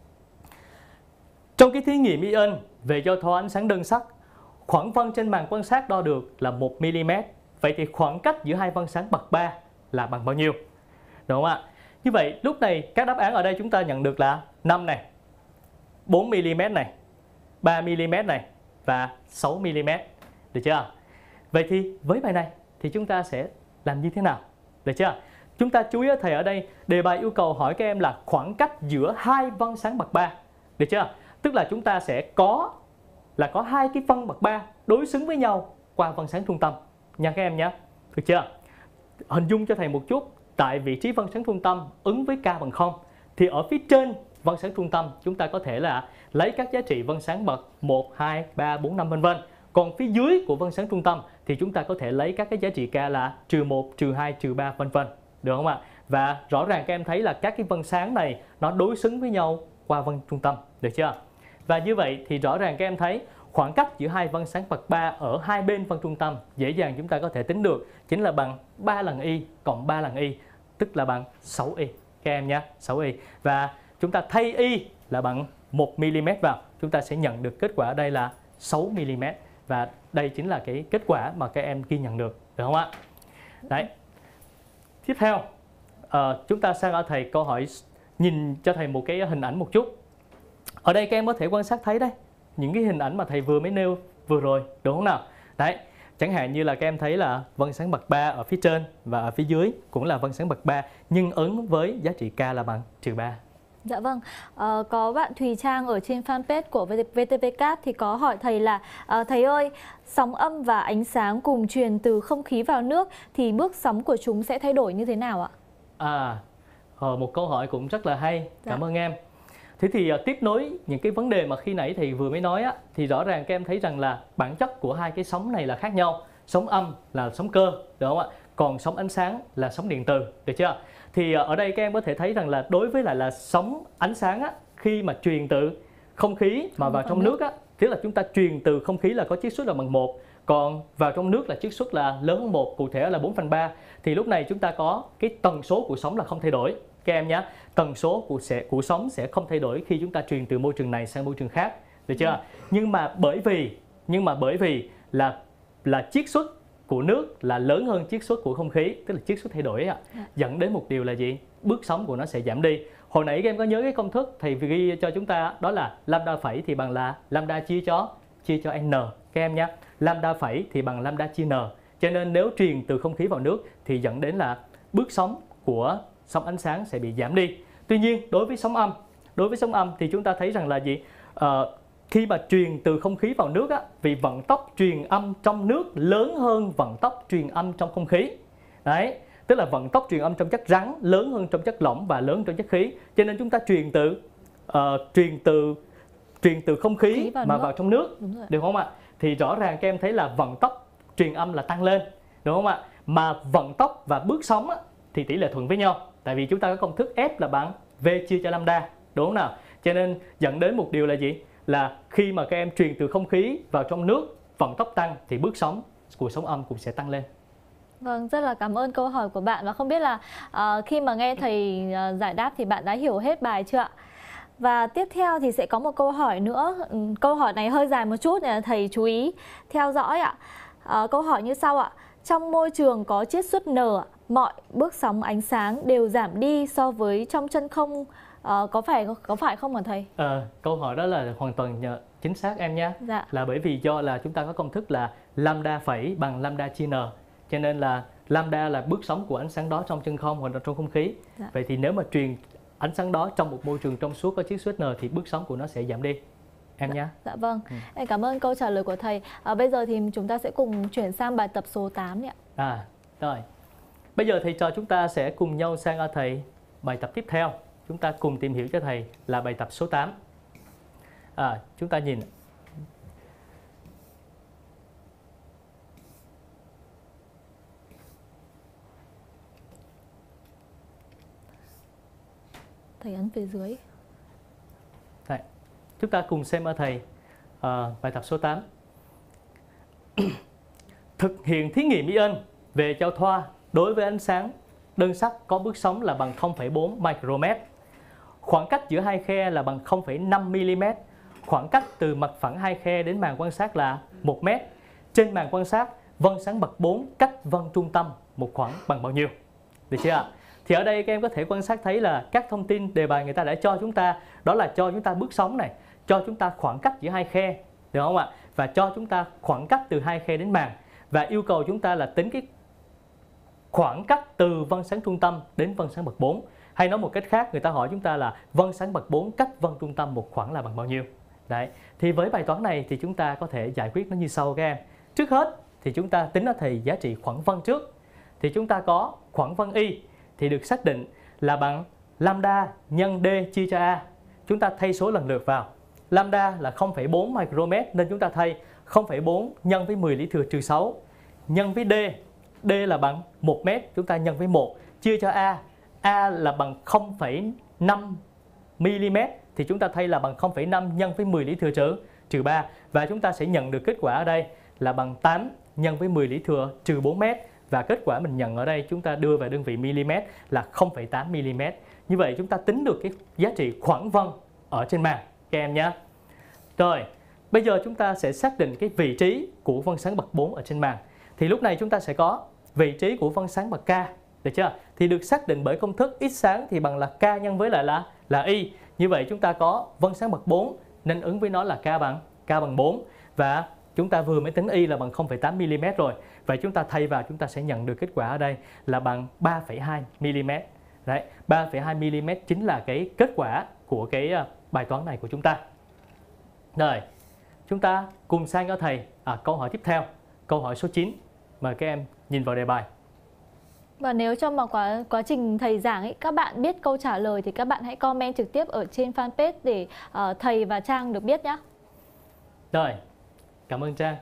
Trong cái thí nghiệm ion về giao thoa ánh sáng đơn sắc, khoảng vân trên màn quan sát đo được là 1 mm. Vậy thì khoảng cách giữa hai vân sáng bậc 3 là bằng bao nhiêu? Đúng không ạ? Như vậy lúc này các đáp án ở đây chúng ta nhận được là 5 này, 4 mm này, 3 mm này và 6 mm. Được chưa? Vậy thì với bài này thì chúng ta sẽ làm như thế nào? Được chưa? Chúng ta chú ý thầy ở đây đề bài yêu cầu hỏi các em là khoảng cách giữa hai vân sáng bậc 3. Được chưa? Tức là chúng ta sẽ có hai cái vân bậc 3 đối xứng với nhau qua vân sáng trung tâm nha các em nhé. Được chưa? Hình dung cho thầy một chút, tại vị trí vân sáng trung tâm ứng với K bằng 0 thì ở phía trên vân sáng trung tâm chúng ta có thể là lấy các giá trị vân sáng bậc 1, 2, 3, 4, 5 vân vân. Còn phía dưới của vân sáng trung tâm thì chúng ta có thể lấy các cái giá trị K là -1, -2, -3 vân vân. Được không ạ? Và rõ ràng các em thấy là các cái vân sáng này nó đối xứng với nhau qua vân trung tâm. Được chưa? Và như vậy thì rõ ràng các em thấy khoảng cách giữa hai vân sáng bậc 3 ở hai bên vân trung tâm dễ dàng chúng ta có thể tính được chính là bằng 3 lần Y cộng 3 lần Y, tức là bằng 6Y các em nhé, 6Y. Và chúng ta thay Y là bằng 1 mm vào, chúng ta sẽ nhận được kết quả ở đây là 6 mm và đây chính là cái kết quả mà các em ghi nhận được, được không ạ? Đấy. Tiếp theo, chúng ta sang ở thầy câu hỏi, nhìn cho thầy một cái hình ảnh một chút. Ở đây các em có thể quan sát thấy đấy, những cái hình ảnh mà thầy vừa mới nêu vừa rồi, đúng không nào? Đấy, chẳng hạn như là các em thấy là vân sáng bậc 3 ở phía trên và ở phía dưới cũng là vân sáng bậc 3, nhưng ứng với giá trị K là bằng -3. Dạ vâng, có bạn Thùy Trang ở trên fanpage của VTV-CAP thì có hỏi thầy là thầy ơi, sóng âm và ánh sáng cùng truyền từ không khí vào nước thì bước sóng của chúng sẽ thay đổi như thế nào ạ? Một câu hỏi cũng rất là hay, cảm Dạ. ơn em. Thế thì tiếp nối những cái vấn đề mà khi nãy thầy vừa mới nói á, thì rõ ràng các em thấy rằng là bản chất của hai cái sóng này là khác nhau. Sóng âm là sóng cơ, đúng không ạ? Còn sóng ánh sáng là sóng điện từ, được chưa? Thì ở đây các em có thể thấy rằng là đối với lại là sóng ánh sáng á, khi mà truyền từ không khí mà vào trong nước á, tức là chúng ta truyền từ không khí là có chiết xuất là bằng 1, còn vào trong nước là chiết xuất là lớn hơn 1, cụ thể là 4/3. Thì lúc này chúng ta có cái tần số của sóng là không thay đổi. Các em nhé, tần số của sóng sẽ không thay đổi khi chúng ta truyền từ môi trường này sang môi trường khác, được chưa? Nhưng mà bởi vì là chiết xuất của nước là lớn hơn chiết xuất của không khí, tức là chiết xuất thay đổi ạ. Dẫn đến một điều là gì? Bước sóng của nó sẽ giảm đi. Hồi nãy các em có nhớ cái công thức thầy ghi cho chúng ta, đó là lambda phẩy thì bằng là lambda chia cho n, các em nhé. Lambda phẩy thì bằng lambda chia n. Cho nên nếu truyền từ không khí vào nước thì dẫn đến là bước sóng của sóng ánh sáng sẽ bị giảm đi. Tuy nhiên đối với sóng âm thì chúng ta thấy rằng là gì? Khi mà truyền từ không khí vào nước á, vì vận tốc truyền âm trong nước lớn hơn vận tốc truyền âm trong không khí. Đấy, tức là vận tốc truyền âm trong chất rắn lớn hơn trong chất lỏng và lớn hơn trong chất khí. Cho nên chúng ta truyền từ không khí mà vào trong nước, được không ạ? Thì rõ ràng các em thấy là vận tốc truyền âm là tăng lên, đúng không ạ? Mà vận tốc và bước sóng á, thì tỷ lệ thuận với nhau. Tại vì chúng ta có công thức F là bằng V chia cho lambda, đúng không nào? Cho nên dẫn đến một điều là gì? Là khi mà các em truyền từ không khí vào trong nước, vận tốc tăng thì bước sóng của sóng âm cũng sẽ tăng lên. Vâng, rất là cảm ơn câu hỏi của bạn. Và không biết là khi mà nghe thầy giải đáp thì bạn đã hiểu hết bài chưa ạ? Và tiếp theo thì sẽ có một câu hỏi nữa. Câu hỏi này hơi dài một chút, thầy chú ý theo dõi ạ. Câu hỏi như sau ạ. Trong môi trường có chiết xuất N, mọi bước sóng ánh sáng đều giảm đi so với trong chân không, có phải không hả thầy? Câu hỏi đó là hoàn toàn chính xác em nhé. Dạ. Là bởi vì do là chúng ta có công thức là lambda phẩy bằng lambda chia n. Cho nên là lambda là bước sóng của ánh sáng đó trong chân không hoặc là trong không khí. Dạ. Vậy thì nếu mà truyền ánh sáng đó trong một môi trường trong suốt có chiết xuất N thì bước sóng của nó sẽ giảm đi. Em nhé. Dạ vâng. Em cảm ơn câu trả lời của thầy. Bây giờ thì chúng ta sẽ cùng chuyển sang bài tập số 8 ạ. Rồi. Bây giờ thầy trò chúng ta sẽ cùng nhau sang ở thầy bài tập tiếp theo. Chúng ta cùng tìm hiểu cho thầy là bài tập số 8. Chúng ta nhìn. Thầy ấn phía dưới. Đây. Chúng ta cùng xem ở thầy bài tập số 8. Thực hiện thí nghiệm ion về giao thoa đối với ánh sáng đơn sắc có bước sóng là bằng 0,4 micromet. Khoảng cách giữa hai khe là bằng 0,5 mm. Khoảng cách từ mặt phẳng hai khe đến màn quan sát là 1 m. Trên màn quan sát, vân sáng bậc 4 cách vân trung tâm một khoảng bằng bao nhiêu? Được chưa ạ? Thì ở đây các em có thể quan sát thấy là các thông tin đề bài người ta đã cho chúng ta, đó là cho chúng ta bước sóng này, cho chúng ta khoảng cách giữa hai khe, được không ạ? Và cho chúng ta khoảng cách từ hai khe đến màn, và yêu cầu chúng ta là tính cái khoảng cách từ vân sáng trung tâm đến vân sáng bậc 4. Hay nói một cách khác, người ta hỏi chúng ta là vân sáng bậc 4 cách vân trung tâm một khoảng là bằng bao nhiêu? Đấy. Thì với bài toán này thì chúng ta có thể giải quyết nó như sau các em. Trước hết thì chúng ta tính ra thầy giá trị khoảng vân trước. Thì chúng ta có khoảng vân y thì được xác định là bằng lambda nhân d chia cho a. Chúng ta thay số lần lượt vào. Lambda là 0,4 micromet nên chúng ta thay 0,4 nhân với 10 lý thừa trừ 6 nhân với d. D là bằng 1 m, chúng ta nhân với 1 chia cho a. A là bằng 0,5 mm thì chúng ta thay là bằng 0,5 nhân với 10 lý thừa trừ 3, và chúng ta sẽ nhận được kết quả ở đây là bằng 8 nhân với 10 lý thừa trừ 4 m, và kết quả mình nhận ở đây chúng ta đưa vào đơn vị mm là 0,8 mm. Như vậy chúng ta tính được cái giá trị khoảng vân ở trên màn các em nhé. Rồi, bây giờ chúng ta sẽ xác định cái vị trí của vân sáng bậc 4 ở trên màn. Thì lúc này chúng ta sẽ có vị trí của vân sáng bậc K, được chưa? Thì được xác định bởi công thức x sáng thì bằng là K nhân với lại là y. Như vậy chúng ta có vân sáng bậc 4 nên ứng với nó là K bằng 4, và chúng ta vừa mới tính y là bằng 0,8 mm rồi. Vậy chúng ta thay vào chúng ta sẽ nhận được kết quả ở đây là bằng 3,2 mm. Đấy, 3,2 mm chính là cái kết quả của cái bài toán này của chúng ta. Rồi, chúng ta cùng sang cho thầy câu hỏi tiếp theo, câu hỏi số 9. Mời các em nhìn vào đề bài. Và nếu trong mà quá trình thầy giảng ấy, các bạn biết câu trả lời thì các bạn hãy comment trực tiếp ở trên fanpage để thầy và Trang được biết nhé. Rồi, cảm ơn Trang.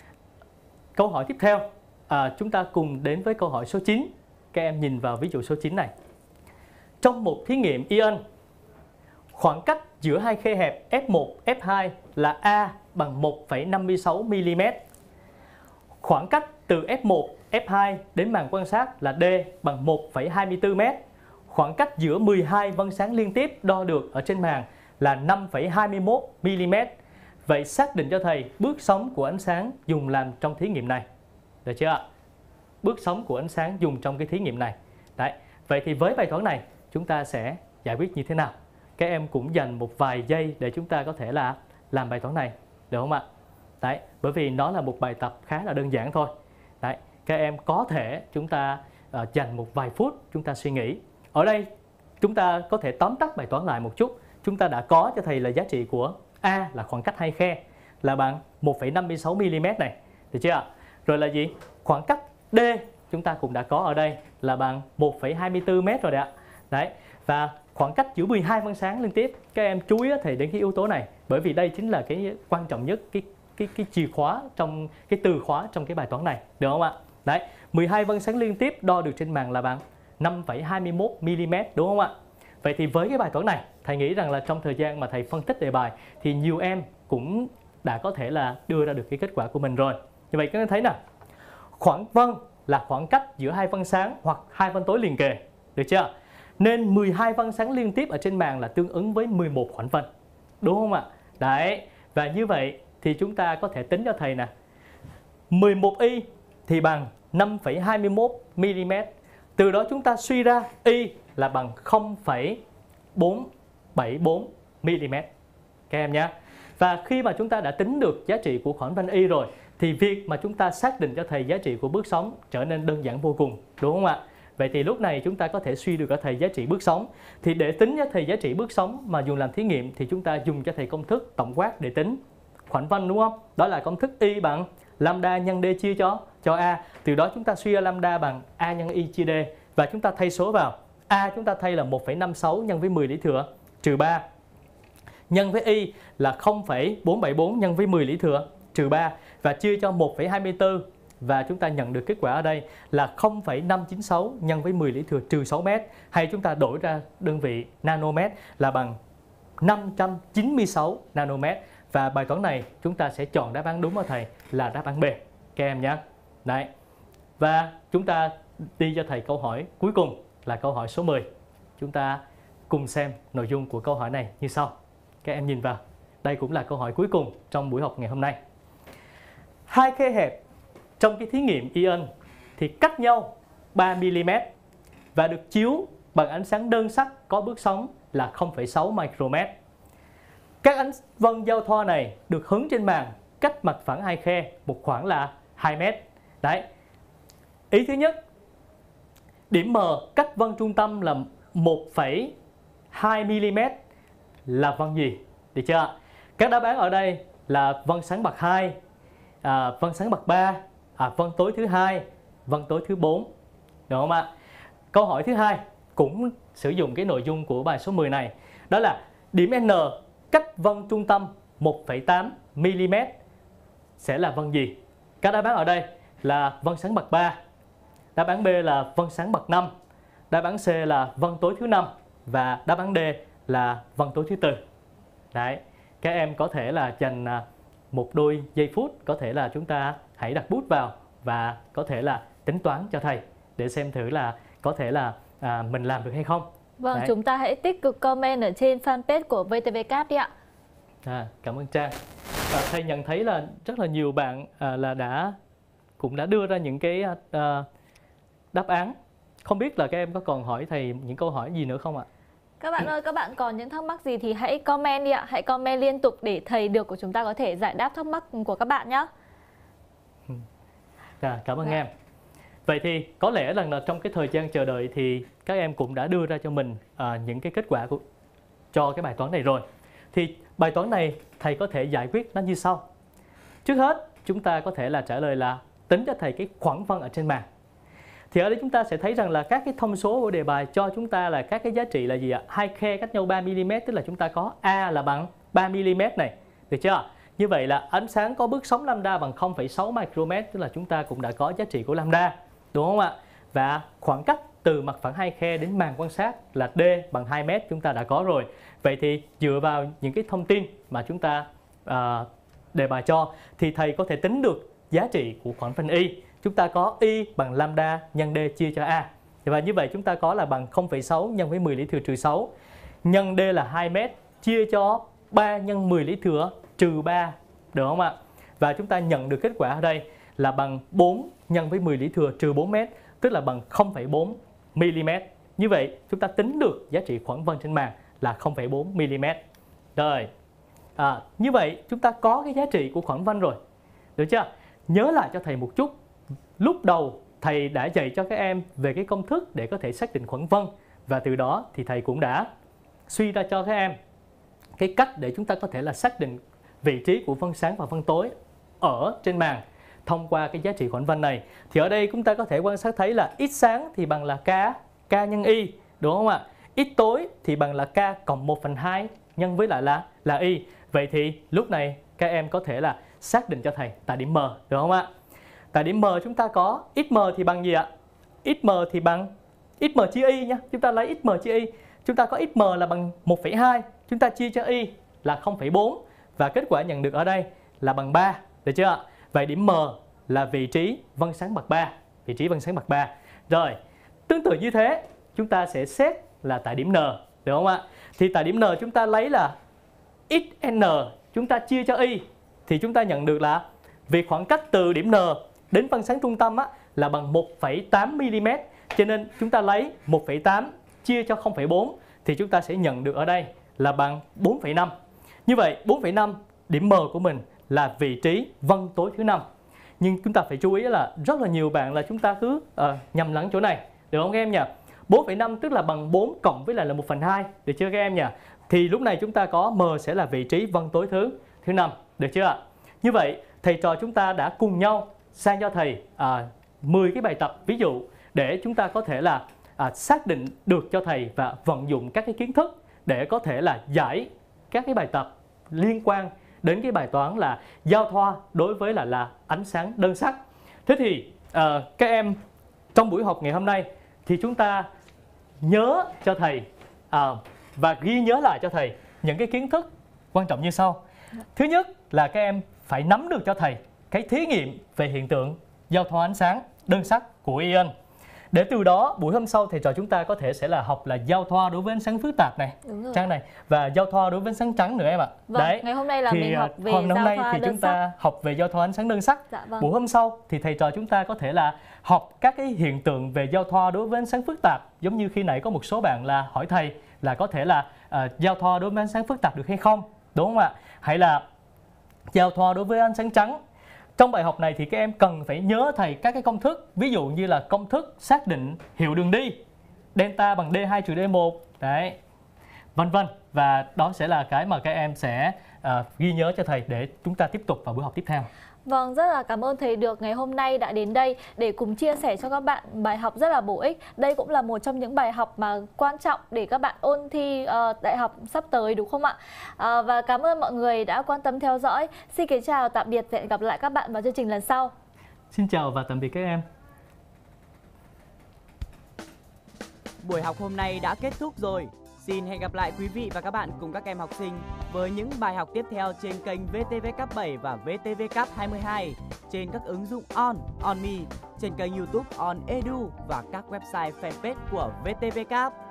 Câu hỏi tiếp theo, chúng ta cùng đến với câu hỏi số 9. Các em nhìn vào ví dụ số 9 này. Trong một thí nghiệm ion, khoảng cách giữa hai khe hẹp F1, F2 là A bằng 1,56 mm. Khoảng cách từ F1, F2 đến màn quan sát là D bằng 1,24 m. Khoảng cách giữa 12 vân sáng liên tiếp đo được ở trên màn là 5,21 mm. Vậy xác định cho thầy bước sóng của ánh sáng dùng làm trong thí nghiệm này. Được chưa ạ? Bước sóng của ánh sáng dùng trong cái thí nghiệm này. Đấy. Vậy thì với bài toán này chúng ta sẽ giải quyết như thế nào? Các em cũng dành một vài giây để chúng ta có thể là làm bài toán này, được không ạ? Đấy, bởi vì nó là một bài tập khá là đơn giản thôi. Đấy, các em có thể chúng ta dành một vài phút chúng ta suy nghĩ. Ở đây chúng ta có thể tóm tắt bài toán lại một chút. Chúng ta đã có cho thầy là giá trị của A là khoảng cách hai khe là bằng 1,56 mm này, được chưa ạ? Rồi là gì? Khoảng cách D chúng ta cũng đã có ở đây là bằng 1,24 m rồi đấy ạ. Đấy, và khoảng cách giữa 12 vân sáng liên tiếp, các em chú ý thì đến cái yếu tố này, bởi vì đây chính là cái quan trọng nhất, cái chìa khóa trong cái từ khóa trong cái bài toán này, được không ạ? Đấy, 12 vân sáng liên tiếp đo được trên màn là bằng 5,21 mm, đúng không ạ? Vậy thì với cái bài toán này, thầy nghĩ rằng là trong thời gian mà thầy phân tích đề bài thì nhiều em cũng đã có thể là đưa ra được cái kết quả của mình rồi. Như vậy các em thấy nè, khoảng vân là khoảng cách giữa hai vân sáng hoặc hai vân tối liền kề, được chưa? Nên 12 vân sáng liên tiếp ở trên màn là tương ứng với 11 khoảng vân, đúng không ạ? Đấy, và như vậy thì chúng ta có thể tính cho thầy nè, 11y thì bằng 5,21 mm. Từ đó chúng ta suy ra y là bằng 0,474 mm các em nhé. Và khi mà chúng ta đã tính được giá trị của khoảng vân y rồi thì việc mà chúng ta xác định cho thầy giá trị của bước sóng trở nên đơn giản vô cùng, đúng không ạ? Vậy thì lúc này chúng ta có thể suy được cho thầy giá trị bước sóng. Thì để tính cho thầy giá trị bước sóng mà dùng làm thí nghiệm thì chúng ta dùng cho thầy công thức tổng quát để tính khoảng vân, đúng không? Đó là công thức y bằng lambda nhân D chia cho A. Từ đó chúng ta suy ra lambda bằng A nhân y chia D. Và chúng ta thay số vào. A chúng ta thay là 1,56 nhân với 10 lý thừa trừ 3. Nhân với y là 0,474 nhân với 10 lý thừa trừ 3. Và chia cho 1,24. Và chúng ta nhận được kết quả ở đây là 0,596 nhân với 10 lý thừa trừ 6 m. Hay chúng ta đổi ra đơn vị nanomet là bằng 596 nanomet. Và bài toán này chúng ta sẽ chọn đáp án đúng của thầy là đáp án B các em nhé. Đấy. Và chúng ta đi cho thầy câu hỏi cuối cùng là câu hỏi số 10. Chúng ta cùng xem nội dung của câu hỏi này như sau. Các em nhìn vào. Đây cũng là câu hỏi cuối cùng trong buổi học ngày hôm nay. Hai khe hẹp trong cái thí nghiệm ion thì cách nhau 3 mm và được chiếu bằng ánh sáng đơn sắc có bước sóng là 0,6 micromet. Các ánh vân giao thoa này được hứng trên màn cách mặt phẳng hai khe một khoảng là 2 m. Đấy. Ý thứ nhất, điểm M cách vân trung tâm là 1,2 mm là vân gì? Được chưa? Các đáp án ở đây là vân sáng bậc 2, vân sáng bậc 3, vân tối thứ 2, vân tối thứ 4. Được không ạ? Câu hỏi thứ hai cũng sử dụng cái nội dung của bài số 10 này. Đó là điểm N cách vân trung tâm 1,8 mm sẽ là vân gì? Các đáp án ở đây là vân sáng bậc 3, đáp án B là vân sáng bậc 5, đáp án C là vân tối thứ 5 và đáp án D là vân tối thứ 4. Đấy, các em có thể là dành một đôi giây phút, có thể là chúng ta hãy đặt bút vào và có thể là tính toán cho thầy để xem thử là có thể là mình làm được hay không. Vâng, đấy. Chúng ta hãy tích cực comment ở trên fanpage của VTVCAP đi ạ. Cảm ơn Trang. Và thầy nhận thấy là rất là nhiều bạn là cũng đã đưa ra những cái đáp án. Không biết là các em có còn hỏi thầy những câu hỏi gì nữa không ạ? Các bạn ơi, các bạn còn những thắc mắc gì thì hãy comment đi ạ. Hãy comment liên tục để thầy được của chúng ta có thể giải đáp thắc mắc của các bạn nhé. Cảm ơn em. Vậy thì có lẽ là trong cái thời gian chờ đợi thì các em cũng đã đưa ra cho mình những cái kết quả cho cái bài toán này rồi. Thì bài toán này thầy có thể giải quyết nó như sau. Trước hết chúng ta có thể là trả lời là tính cho thầy cái khoảng phân ở trên màn. Thì ở đây chúng ta sẽ thấy rằng là các cái thông số của đề bài cho chúng ta là các cái giá trị là gì ạ? Hai khe cách nhau 3 mm, tức là chúng ta có A là bằng 3 mm này, được chưa? Như vậy là ánh sáng có bước sóng lambda bằng 0,6 micromet, tức là chúng ta cũng đã có giá trị của lambda, đúng không ạ? Và khoảng cách từ mặt phẳng hai khe đến màn quan sát là D bằng 2 m chúng ta đã có rồi. Vậy thì dựa vào những cái thông tin mà chúng ta đề bài cho thì thầy có thể tính được giá trị của khoảng phân y. Chúng ta có y bằng lambda nhân D chia cho A. Và như vậy chúng ta có là bằng 0,6 nhân với 10 lý thừa trừ 6 nhân D là 2 m chia cho 3 nhân 10 lý thừa trừ 3, được không ạ? Và chúng ta nhận được kết quả ở đây là bằng 4 nhân với 10 lý thừa trừ 4 m, tức là bằng 0,4 mm. Như vậy chúng ta tính được giá trị khoảng vân trên màn là 0,4 mm. Rồi, như vậy chúng ta có cái giá trị của khoảng vân rồi, được chưa? Nhớ lại cho thầy một chút. Lúc đầu thầy đã dạy cho các em về cái công thức để có thể xác định khoảng vân, và từ đó thì thầy cũng đã suy ra cho các em cái cách để chúng ta có thể là xác định vị trí của vân sáng và vân tối ở trên màn thông qua cái giá trị khoảng vân này. Thì ở đây chúng ta có thể quan sát thấy là x sáng thì bằng là k nhân y, đúng không ạ? X tối thì bằng là k cộng 1/2 nhân với lại là y. Vậy thì lúc này các em có thể là xác định cho thầy tại điểm M, được không ạ? Tại điểm M chúng ta có xm thì bằng gì ạ? Xm thì bằng xm chia y nhé. Chúng ta lấy xm chia y. Chúng ta có xm là bằng 1,2, chúng ta chia cho y là 0,4 và kết quả nhận được ở đây là bằng 3, được chưa ạ? Vậy điểm M là vị trí vân sáng bậc 3, vị trí vân sáng bậc 3. Rồi, tương tự như thế, chúng ta sẽ xét là tại điểm N, được không ạ? Thì tại điểm N chúng ta lấy là xn, chúng ta chia cho y thì chúng ta nhận được là vì khoảng cách từ điểm N đến vân sáng trung tâm là bằng 1,8 mm, cho nên chúng ta lấy 1,8 chia cho 0,4 thì chúng ta sẽ nhận được ở đây là bằng 4,5. Như vậy 4,5 điểm M của mình là vị trí vân tối thứ 5. Nhưng chúng ta phải chú ý là rất là nhiều bạn là chúng ta cứ nhầm lẫn chỗ này, được không các em nhỉ? 4,5 tức là bằng 4 cộng với lại là 1/2, được chưa các em nhỉ? Thì lúc này chúng ta có M sẽ là vị trí vân tối thứ 5, được chưa ạ? Như vậy thầy trò chúng ta đã cùng nhau sang cho thầy 10 cái bài tập ví dụ để chúng ta có thể là xác định được cho thầy và vận dụng các cái kiến thức để có thể là giải các cái bài tập liên quan đến cái bài toán là giao thoa đối với là ánh sáng đơn sắc. Thế thì các em trong buổi học ngày hôm nay thì chúng ta nhớ cho thầy và ghi nhớ lại cho thầy những cái kiến thức quan trọng như sau. Thứ nhất là các em phải nắm được cho thầy cái thí nghiệm về hiện tượng giao thoa ánh sáng đơn sắc của ion. Để từ đó buổi hôm sau thầy trò chúng ta có thể sẽ là học là giao thoa đối với ánh sáng phức tạp này, Trang này, và giao thoa đối với ánh sáng trắng nữa em ạ. Vâng, đấy. Ngày hôm nay là mình học về giao thoa thì chúng ta học về giao thoa ánh sáng đơn sắc. Dạ, vâng. Buổi hôm sau thì thầy trò chúng ta có thể là học các cái hiện tượng về giao thoa đối với ánh sáng phức tạp, giống như khi nãy có một số bạn là hỏi thầy là có thể là giao thoa đối với ánh sáng phức tạp được hay không, đúng không ạ? Hay là giao thoa đối với ánh sáng trắng. Trong bài học này thì các em cần phải nhớ thầy các cái công thức, ví dụ như là công thức xác định hiệu đường đi, delta bằng D2 trừ D1, đấy, vân vân. Và đó sẽ là cái mà các em sẽ ghi nhớ cho thầy để chúng ta tiếp tục vào buổi học tiếp theo. Vâng, rất là cảm ơn thầy Được ngày hôm nay đã đến đây để cùng chia sẻ cho các bạn bài học rất là bổ ích. Đây cũng là một trong những bài học mà quan trọng để các bạn ôn thi đại học sắp tới, đúng không ạ? Và cảm ơn mọi người đã quan tâm theo dõi. Xin kính chào, tạm biệt và hẹn gặp lại các bạn vào chương trình lần sau. Xin chào và tạm biệt các em. Buổi học hôm nay đã kết thúc rồi. Xin hẹn gặp lại quý vị và các bạn cùng các em học sinh với những bài học tiếp theo trên kênh VTV7 và VTV22, trên các ứng dụng On, OnMe, trên kênh YouTube On Edu và các website fanpage của VTV.